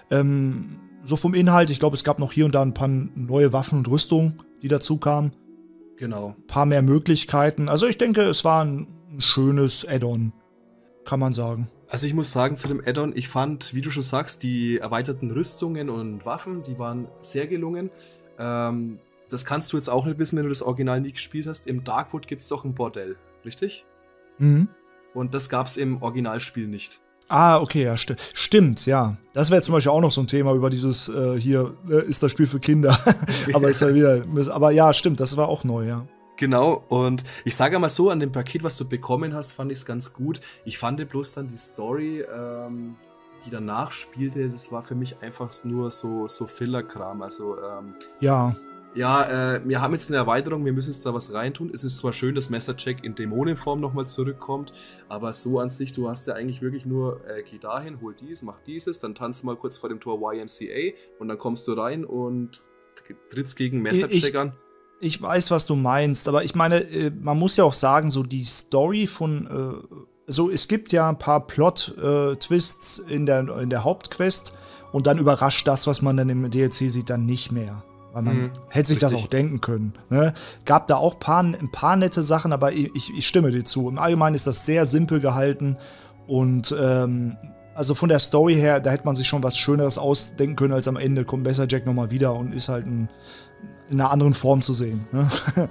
ähm, so vom Inhalt, ich glaube, es gab noch hier und da ein paar neue Waffen und Rüstungen, die dazu kamen. Genau. Ein paar mehr Möglichkeiten. Also ich denke, es war ein, ein schönes Add-on, kann man sagen. Also ich muss sagen, zu dem Add-on, ich fand, wie du schon sagst, die erweiterten Rüstungen und Waffen, die waren sehr gelungen. Ähm, das kannst du jetzt auch nicht wissen, wenn du das Original nie gespielt hast. Im Darkwood gibt es doch ein Bordell, richtig? Mhm. Und das gab es im Originalspiel nicht. Ah, okay, ja, sti stimmt, ja. Das wäre zum Beispiel auch noch so ein Thema über dieses äh, hier, äh, ist das Spiel für Kinder. aber ist ja wieder, aber ja, stimmt, das war auch neu, ja. Genau, und ich sage mal so, an dem Paket, was du bekommen hast, fand ich es ganz gut. Ich fand bloß dann die Story, ähm, die danach spielte, das war für mich einfach nur so, so Filler-Kram. Also, ähm, Ja, ja, äh, wir haben jetzt eine Erweiterung, wir müssen jetzt da was reintun. Es ist zwar schön, dass Messercheck in Dämonenform nochmal zurückkommt, aber so an sich, du hast ja eigentlich wirklich nur, äh, geh dahin, hol dies, mach dieses, dann tanz mal kurz vor dem Tor Y M C A und dann kommst du rein und trittst gegen Messercheck Ich- an. ich weiß, was du meinst, aber ich meine, äh, man muss ja auch sagen, so die Story von, äh, so es gibt ja ein paar Plot-Twists in der, in der Hauptquest und dann überrascht das, was man dann im D L C sieht, dann nicht mehr. Weil man Mhm, hätte sich das richtig. auch denken können. Ne? Gab da auch paar, ein paar nette Sachen, aber ich, ich, ich stimme dir zu. Im Allgemeinen ist das sehr simpel gehalten und ähm, also von der Story her, da hätte man sich schon was Schöneres ausdenken können, als am Ende kommt Messercheck nochmal wieder und ist halt ein, in einer anderen Form zu sehen. Ne?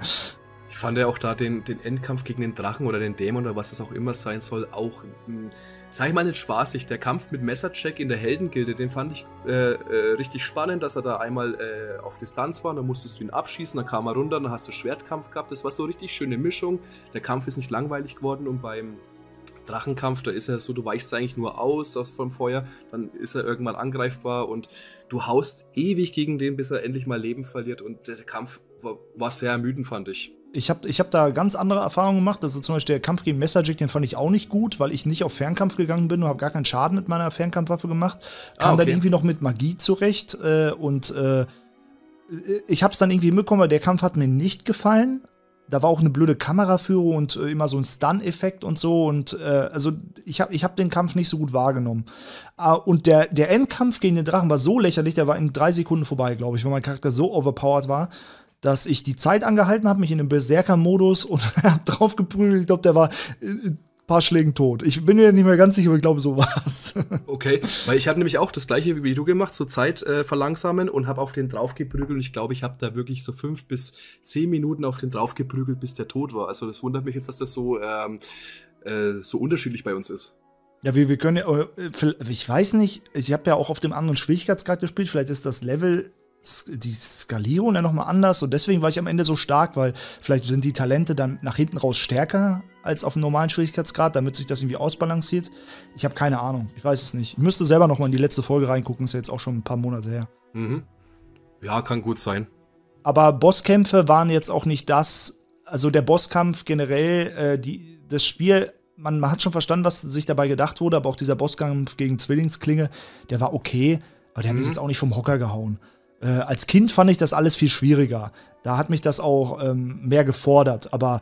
Ich fand ja auch da den, den Endkampf gegen den Drachen oder den Dämon oder was es auch immer sein soll, auch, mh, sag ich mal, nicht spaßig. Der Kampf mit Messercheck in der Heldengilde, den fand ich äh, äh, richtig spannend, dass er da einmal äh, auf Distanz war, dann musstest du ihn abschießen, dann kam er runter, dann hast du Schwertkampf gehabt. Das war so eine richtig schöne Mischung. Der Kampf ist nicht langweilig geworden und beim Drachenkampf, da ist er so, du weichst eigentlich nur aus, aus vom Feuer, dann ist er irgendwann angreifbar und du haust ewig gegen den, bis er endlich mal Leben verliert und der Kampf war, war sehr ermüdend, fand ich. Ich habe ich hab da ganz andere Erfahrungen gemacht. Also zum Beispiel der Kampf gegen Messercheck, den fand ich auch nicht gut, weil ich nicht auf Fernkampf gegangen bin und habe gar keinen Schaden mit meiner Fernkampfwaffe gemacht. Kam Ah, okay. dann irgendwie noch mit Magie zurecht äh, und äh, ich habe es dann irgendwie mitbekommen, weil der Kampf hat mir nicht gefallen. Da war auch eine blöde Kameraführung und äh, immer so ein Stun-Effekt und so. Und äh, also ich habe ich hab den Kampf nicht so gut wahrgenommen. Ah, und der, der Endkampf gegen den Drachen war so lächerlich, der war in drei Sekunden vorbei, glaube ich, weil mein Charakter so overpowered war, dass ich die Zeit angehalten habe, mich in den Berserker-Modus und hab drauf geprügelt. Ich glaube, der war in ein paar Schlägen tot. Ich bin mir nicht mehr ganz sicher, aber ich glaube, so war's. Okay, weil ich habe nämlich auch das gleiche wie du gemacht, so Zeit äh, verlangsamen und habe auf den draufgeprügelt und ich glaube, ich habe da wirklich so fünf bis zehn Minuten auf den draufgeprügelt, bis der tot war. Also das wundert mich jetzt, dass das so, ähm, äh, so unterschiedlich bei uns ist. Ja, wir, wir können ja, äh, ich weiß nicht, ich habe ja auch auf dem anderen Schwierigkeitsgrad gespielt, vielleicht ist das Level die Skalierung dann nochmal anders und deswegen war ich am Ende so stark, weil vielleicht sind die Talente dann nach hinten raus stärker als auf dem normalen Schwierigkeitsgrad, damit sich das irgendwie ausbalanciert. Ich habe keine Ahnung, ich weiß es nicht. Ich müsste selber nochmal in die letzte Folge reingucken, ist ja jetzt auch schon ein paar Monate her. Mhm. Ja, kann gut sein. Aber Bosskämpfe waren jetzt auch nicht das, also der Bosskampf generell, äh, die, das Spiel, man, man hat schon verstanden, was sich dabei gedacht wurde, aber auch dieser Bosskampf gegen Zwillingsklinge, der war okay, aber der hat mich Mhm. jetzt auch nicht vom Hocker gehauen. Äh, als Kind fand ich das alles viel schwieriger. Da hat mich das auch ähm, mehr gefordert, aber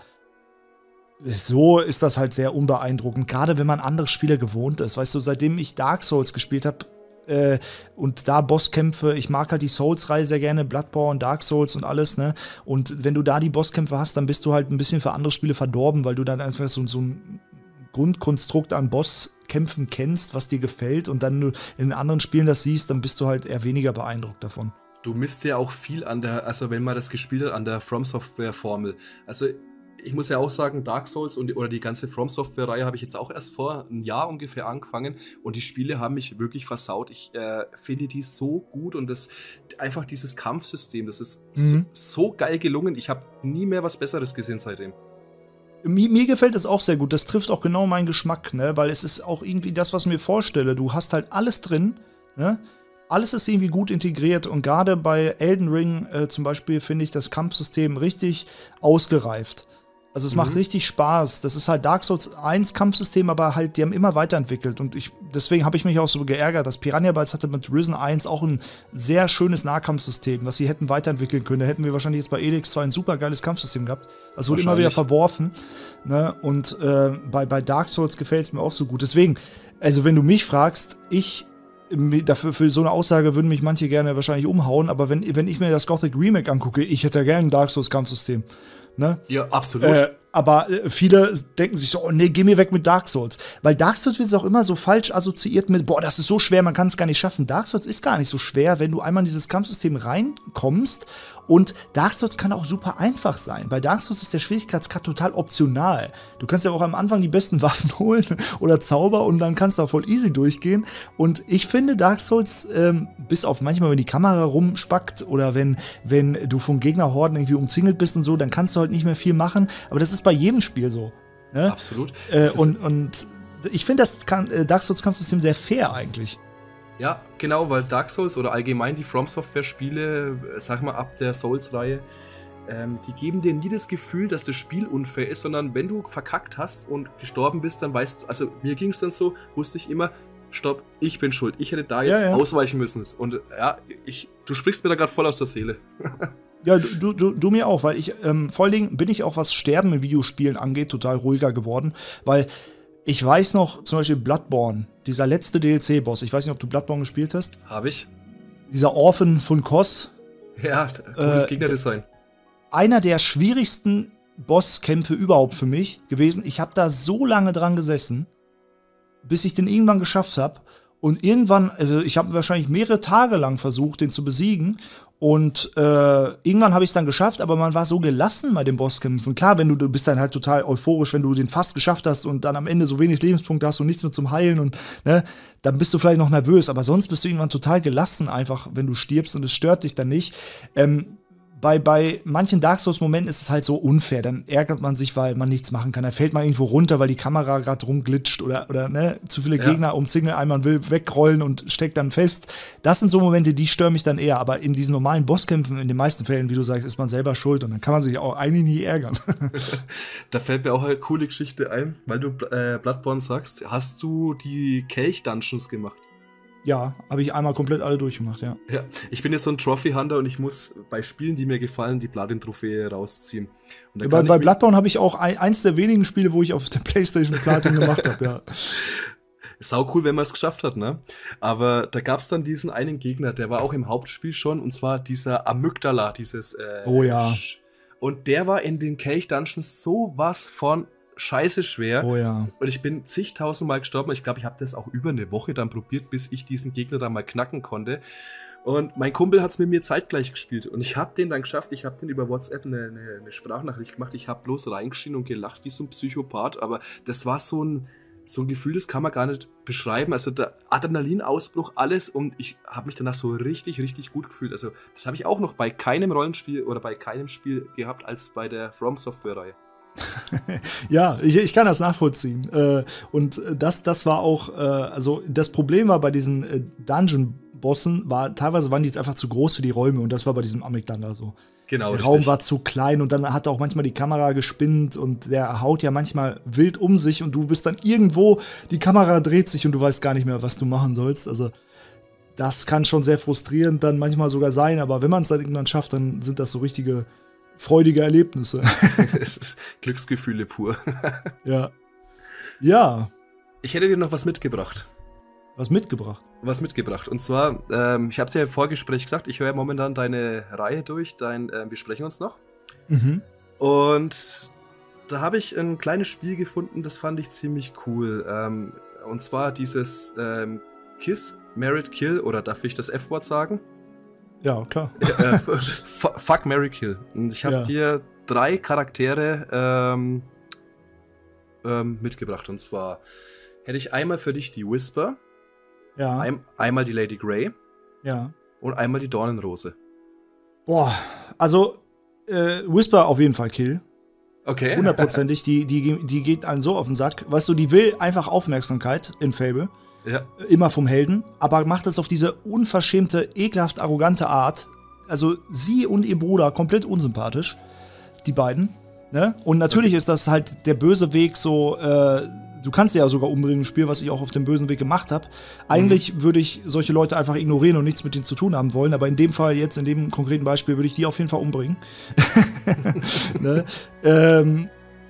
so ist das halt sehr unbeeindruckend, gerade wenn man andere Spiele gewohnt ist. Weißt du, seitdem ich Dark Souls gespielt habe äh, und da Bosskämpfe, ich mag halt die Souls-Reihe sehr gerne, Bloodborne, Dark Souls und alles, ne? Und wenn du da die Bosskämpfe hast, dann bist du halt ein bisschen für andere Spiele verdorben, weil du dann einfach so, so ein Grundkonstrukt an Bosskämpfen kennst, was dir gefällt und dann du in anderen Spielen das siehst, dann bist du halt eher weniger beeindruckt davon. Du misst ja auch viel an der, also wenn man das gespielt hat, an der From Software-Formel. Also ich muss ja auch sagen, Dark Souls und, oder die ganze From Software-Reihe habe ich jetzt auch erst vor einem Jahr ungefähr angefangen und die Spiele haben mich wirklich versaut. Ich äh, finde die so gut und das einfach dieses Kampfsystem, das ist Mhm. so, so geil gelungen. Ich habe nie mehr was Besseres gesehen seitdem. Mir, mir gefällt es auch sehr gut. Das trifft auch genau meinen Geschmack, ne? Weil es ist auch irgendwie das, was ich mir vorstelle. Du hast halt alles drin, ne? Alles ist irgendwie gut integriert und gerade bei Elden Ring äh, zum Beispiel finde ich das Kampfsystem richtig ausgereift. Also es Mhm. macht richtig Spaß. Das ist halt Dark Souls eins Kampfsystem, aber halt, die haben immer weiterentwickelt. Und ich, deswegen habe ich mich auch so geärgert, dass Piranha Bytes hatte mit Risen eins auch ein sehr schönes Nahkampfsystem, was sie hätten weiterentwickeln können. Da hätten wir wahrscheinlich jetzt bei Elix zwei ein super geiles Kampfsystem gehabt. Das wurde immer wieder Wahrscheinlich. verworfen. Ne? Und äh, bei, bei Dark Souls gefällt es mir auch so gut. Deswegen, also wenn du mich fragst, ich dafür für so eine Aussage würden mich manche gerne wahrscheinlich umhauen, aber wenn, wenn ich mir das Gothic Remake angucke, ich hätte ja gerne ein Dark Souls Kampfsystem. Ne? Ja, absolut. Äh, aber äh, viele denken sich so, oh nee, geh mir weg mit Dark Souls. Weil Dark Souls wird auch immer so falsch assoziiert mit, boah, das ist so schwer, man kann es gar nicht schaffen. Dark Souls ist gar nicht so schwer, wenn du einmal in dieses Kampfsystem reinkommst. Und Dark Souls kann auch super einfach sein. Bei Dark Souls ist der Schwierigkeitsgrad total optional. Du kannst ja auch am Anfang die besten Waffen holen oder Zauber und dann kannst du auch voll easy durchgehen. Und ich finde Dark Souls, ähm, bis auf manchmal, wenn die Kamera rumspackt oder wenn, wenn du von Gegnerhorden irgendwie umzingelt bist und so, dann kannst du halt nicht mehr viel machen. Aber das ist bei jedem Spiel so. Ne? Absolut. Äh, Das ist- und, und ich finde das kann, äh, Dark Souls Kampfsystem sehr fair eigentlich. Ja, genau, weil Dark Souls oder allgemein die From Software-Spiele, äh, sag mal ab der Souls-Reihe, ähm, die geben dir nie das Gefühl, dass das Spiel unfair ist, sondern wenn du verkackt hast und gestorben bist, dann weißt du, also mir ging es dann so, wusste ich immer, stopp, ich bin schuld, ich hätte da jetzt Ja, ja. ausweichen müssen. Und ja, ich, du sprichst mir da gerade voll aus der Seele. Ja, du, du, du mir auch, weil ich, ähm, vor allen Dingen bin ich auch, was Sterben in Videospielen angeht, total ruhiger geworden, weil ich weiß noch, zum Beispiel Bloodborne, dieser letzte D L C-Boss, ich weiß nicht, ob du Bloodborne gespielt hast, Habe ich? dieser Orphan von Kos, Ja, cooles Äh, Gegnerdesign. einer der schwierigsten Bosskämpfe überhaupt für mich gewesen. Ich habe da so lange dran gesessen, bis ich den irgendwann geschafft habe. Und irgendwann, also ich habe wahrscheinlich mehrere Tage lang versucht, den zu besiegen. Und äh, irgendwann habe ich es dann geschafft, aber man war so gelassen bei den Bosskämpfen. Klar, wenn du, du bist dann halt total euphorisch, wenn du den fast geschafft hast und dann am Ende so wenig Lebenspunkte hast und nichts mehr zum Heilen und ne, dann bist du vielleicht noch nervös, aber sonst bist du irgendwann total gelassen, einfach wenn du stirbst und es stört dich dann nicht. Ähm, Bei, bei manchen Dark Souls-Momenten ist es halt so unfair. Dann ärgert man sich, weil man nichts machen kann. Dann fällt man irgendwo runter, weil die Kamera gerade rumglitscht oder, oder ne, zu viele Ja. Gegner umzingeln, einmal will wegrollen und steckt dann fest. Das sind so Momente, die stören mich dann eher. Aber in diesen normalen Bosskämpfen, in den meisten Fällen, wie du sagst, ist man selber schuld und dann kann man sich auch eigentlich nie ärgern. Da fällt mir auch eine coole Geschichte ein, weil du äh, Bloodborne sagst. Hast du die Kelch-Dungeons gemacht? Ja, habe ich einmal komplett alle durchgemacht, ja. Ja, ich bin jetzt so ein Trophy-Hunter und ich muss bei Spielen, die mir gefallen, die Platin-Trophäe rausziehen. Und da Bei, kann bei ich mich- Bloodborne habe ich auch ein, eins der wenigen Spiele, wo ich auf der PlayStation Platin gemacht habe, ja. Sau cool, wenn man es geschafft hat, ne? Aber da gab es dann diesen einen Gegner, der war auch im Hauptspiel schon, und zwar dieser Amygdala, dieses äh, Oh ja. Sch- Und der war in den Kelch-Dungeons sowas von scheiße schwer. Oh ja. Und ich bin zigtausendmal gestorben. Ich glaube, ich habe das auch über eine Woche dann probiert, bis ich diesen Gegner dann mal knacken konnte. Und mein Kumpel hat es mit mir zeitgleich gespielt. Und ich habe den dann geschafft. Ich habe den über WhatsApp eine, eine, eine Sprachnachricht gemacht. Ich habe bloß reingeschrien und gelacht wie so ein Psychopath. Aber das war so ein, so ein Gefühl, das kann man gar nicht beschreiben. Also der Adrenalinausbruch, alles, und ich habe mich danach so richtig, richtig gut gefühlt. Also das habe ich auch noch bei keinem Rollenspiel oder bei keinem Spiel gehabt als bei der From Software-Reihe. Ja, ich, ich kann das nachvollziehen. Äh, und das, das war auch, äh, also das Problem war bei diesen äh, Dungeon-Bossen, war teilweise waren die jetzt einfach zu groß für die Räume, und das war bei diesem Amygdala so. Genau, der richtig. Raum war zu klein, und dann hat auch manchmal die Kamera gespinnt, und der haut ja manchmal wild um sich, und du bist dann irgendwo, die Kamera dreht sich und du weißt gar nicht mehr, was du machen sollst. Also das kann schon sehr frustrierend dann manchmal sogar sein, aber wenn man es dann irgendwann schafft, dann sind das so richtige freudige Erlebnisse. Glücksgefühle pur. Ja. Ja. Ich hätte dir noch was mitgebracht. Was mitgebracht? Was mitgebracht. Und zwar, ähm, ich habe es ja im Vorgespräch gesagt, ich höre momentan deine Reihe durch, dein äh, Wir sprechen uns noch. Mhm. Und da habe ich ein kleines Spiel gefunden, das fand ich ziemlich cool. Ähm, und zwar dieses ähm, Kiss, Married, Kill, oder darf ich das F-Wort sagen? Ja, klar. äh, Fuck, Marry, Kill. Und ich habe Ja. dir drei Charaktere ähm, ähm, mitgebracht. Und zwar hätte ich einmal für dich die Whisper, Ja. ein, einmal die Lady Grey Ja. und einmal die Dornenrose. Boah, also äh, Whisper auf jeden Fall Kill. Okay. Hundertprozentig. die, die, die geht einem so auf den Sack. Weißt du, die will einfach Aufmerksamkeit in Fable. Ja. Immer vom Helden, aber macht es auf diese unverschämte, ekelhaft arrogante Art. Also sie und ihr Bruder komplett unsympathisch, die beiden. Ne? Und natürlich ist das halt der böse Weg so, äh, du kannst sie ja sogar umbringen im Spiel, was ich auch auf dem bösen Weg gemacht habe. Eigentlich mhm. würde ich solche Leute einfach ignorieren und nichts mit denen zu tun haben wollen, aber in dem Fall jetzt, in dem konkreten Beispiel, würde ich die auf jeden Fall umbringen. Ne? ähm,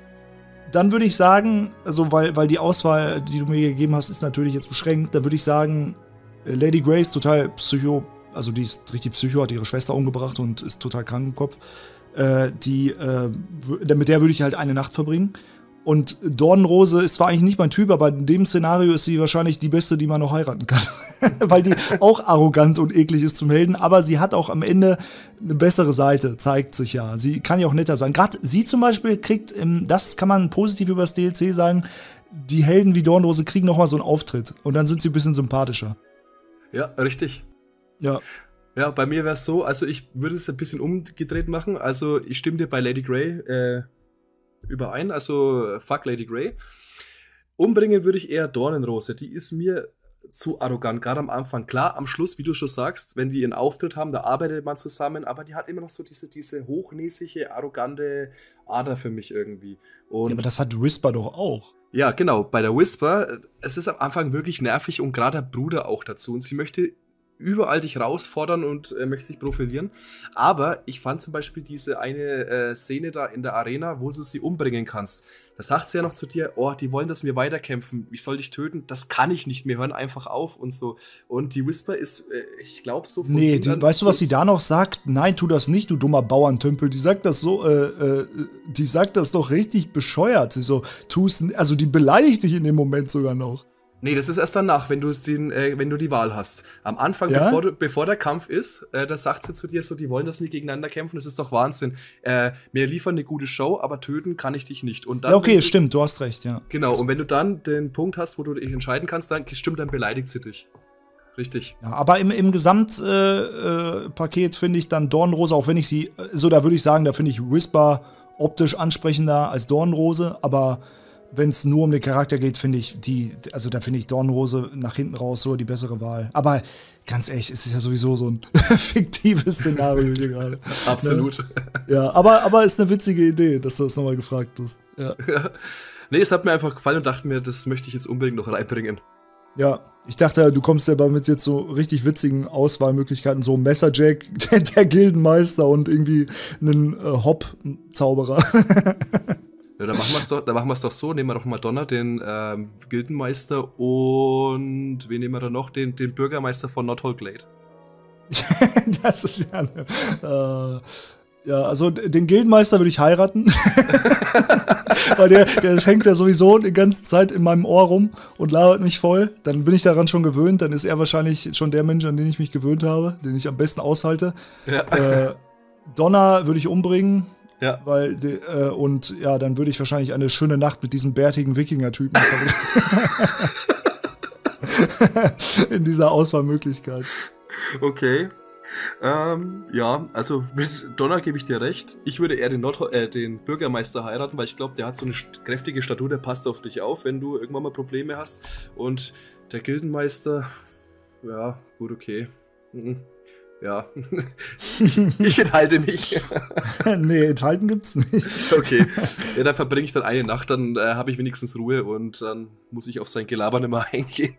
Dann würde ich sagen, also weil, weil die Auswahl, die du mir gegeben hast, ist natürlich jetzt beschränkt, da würde ich sagen, Lady Grey ist total psycho, also die ist richtig psycho, hat ihre Schwester umgebracht und ist total krank im Kopf. Äh, die, äh, mit der würde ich halt eine Nacht verbringen. Und Dornenrose ist zwar eigentlich nicht mein Typ, aber in dem Szenario ist sie wahrscheinlich die beste, die man noch heiraten kann. Weil die auch arrogant und eklig ist zum Helden, aber sie hat auch am Ende eine bessere Seite, zeigt sich ja. Sie kann ja auch netter sein. Gerade sie zum Beispiel kriegt, das kann man positiv über das D L C sagen, die Helden wie Dornenrose kriegen noch mal so einen Auftritt. Und dann sind sie ein bisschen sympathischer. Ja, richtig. Ja. Ja, bei mir wäre es so, also ich würde es ein bisschen umgedreht machen. Also ich stimme dir bei Lady Grey äh, überein, also fuck Lady Grey. Umbringen würde ich eher Dornenrose. Die ist mir zu arrogant, gerade am Anfang. Klar, am Schluss, wie du schon sagst, wenn die ihren Auftritt haben, da arbeitet man zusammen, aber die hat immer noch so diese, diese hochnäsige, arrogante Ader für mich irgendwie. Und Ja, aber das hat Whisper doch auch. ja, genau, bei der Whisper, es ist am Anfang wirklich nervig und gerade der Bruder auch dazu. Und sie möchte überall dich herausfordern und äh, möchte sich profilieren. Aber ich fand zum Beispiel diese eine äh, Szene da in der Arena, wo du sie umbringen kannst. Da sagt sie ja noch zu dir, oh, die wollen, dass wir weiterkämpfen. Ich soll dich töten. Das kann ich nicht. Wir hören einfach auf und so. Und die Whisper ist, äh, ich glaube, so von Nee, die, Kindern weißt du, was so- sie da noch sagt? Nein, tu das nicht, du dummer Bauerntümpel. Die sagt das so, äh, äh, die sagt das doch richtig bescheuert. Sie so, tu's, n- also die beleidigt dich in dem Moment sogar noch. Nee, das ist erst danach, wenn du den, äh, wenn du die Wahl hast. Am Anfang, Ja? bevor, du, bevor der Kampf ist, äh, da sagt sie zu dir so, die wollen, dass wir gegeneinander kämpfen. Das ist doch Wahnsinn. Äh, wir liefern eine gute Show, aber töten kann ich dich nicht. Und dann Ja, okay, ist- stimmt, du hast recht, ja. Genau, und wenn du dann den Punkt hast, wo du dich entscheiden kannst, dann stimmt, dann beleidigt sie dich. Richtig. Ja, aber im, im Gesamtpaket äh, Paket finde ich dann Dornenrose, auch wenn ich sie, äh, so da würde ich sagen, da finde ich Whisper optisch ansprechender als Dornenrose, aber wenn es nur um den Charakter geht, finde ich die, also da finde ich Dornenrose nach hinten raus so die bessere Wahl. Aber ganz ehrlich, es ist ja sowieso so ein fiktives Szenario hier gerade. Absolut. Ja, aber, aber ist eine witzige Idee, dass du das nochmal gefragt hast. Ja. Nee, es hat mir einfach gefallen und dachte mir, das möchte ich jetzt unbedingt noch reinbringen. Ja, ich dachte, du kommst ja mit jetzt so richtig witzigen Auswahlmöglichkeiten, so Messerjack, der, der Gildenmeister und irgendwie einen äh, Hop-Zauberer. Ja, da machen wir es doch, da machen wir es doch so, nehmen wir doch mal Donner, den ähm, Gildenmeister und wen nehmen wir da noch? Den, den Bürgermeister von Nordhall Glade. Das ist ja eine, äh, ja, also den Gildenmeister würde ich heiraten. Weil der, der hängt ja sowieso die ganze Zeit in meinem Ohr rum und labert mich voll. Dann bin ich daran schon gewöhnt. Dann ist er wahrscheinlich schon der Mensch, an den ich mich gewöhnt habe, den ich am besten aushalte. Ja. Äh, Donner würde ich umbringen. Ja. Weil, die, äh, und ja, dann würde ich wahrscheinlich eine schöne Nacht mit diesem bärtigen Wikinger-Typen verbringen. In dieser Auswahlmöglichkeit. Okay. Ähm, ja, also mit Donner gebe ich dir recht. Ich würde eher den, Nord äh, den Bürgermeister heiraten, weil ich glaube, der hat so eine st- kräftige Statur, der passt auf dich auf, wenn du irgendwann mal Probleme hast. Und der Gildenmeister, ja, gut, okay. Mhm. Ja, ich enthalte mich. Nee, enthalten gibt's nicht. Okay, ja, dann verbringe ich dann eine Nacht, dann äh, habe ich wenigstens Ruhe und dann muss ich auf sein Gelaber nicht mehr eingehen.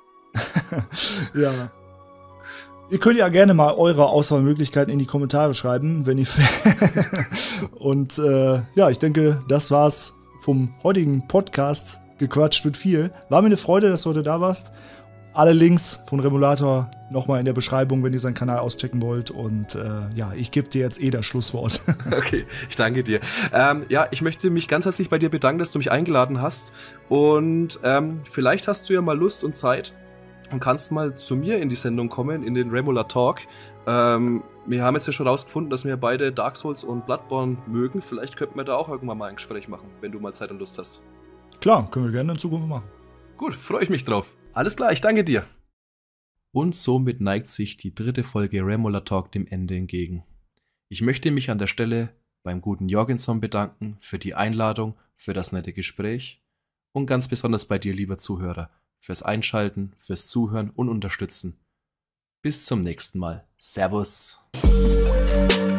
Ja. Ihr könnt ja gerne mal eure Auswahlmöglichkeiten in die Kommentare schreiben, wenn ihr. Und äh, ja, ich denke, das war's vom heutigen Podcast. Gequatscht wird viel. War mir eine Freude, dass du heute da warst. Alle Links von Remulator nochmal in der Beschreibung, wenn ihr seinen Kanal auschecken wollt. Und äh, ja, ich gebe dir jetzt eh das Schlusswort. Okay, ich danke dir. Ähm, ja, ich möchte mich ganz herzlich bei dir bedanken, dass du mich eingeladen hast. Und ähm, vielleicht hast du ja mal Lust und Zeit und kannst mal zu mir in die Sendung kommen, in den Remola Talk. Ähm, wir haben jetzt ja schon rausgefunden, dass wir beide Dark Souls und Bloodborne mögen. Vielleicht könnten wir da auch irgendwann mal ein Gespräch machen, wenn du mal Zeit und Lust hast. Klar, können wir gerne in Zukunft machen. Gut, freue ich mich drauf. Alles klar, ich danke dir. Und somit neigt sich die dritte Folge Remola Talk dem Ende entgegen. Ich möchte mich an der Stelle beim guten Jorgenson bedanken für die Einladung, für das nette Gespräch und ganz besonders bei dir, lieber Zuhörer, fürs Einschalten, fürs Zuhören und Unterstützen. Bis zum nächsten Mal. Servus.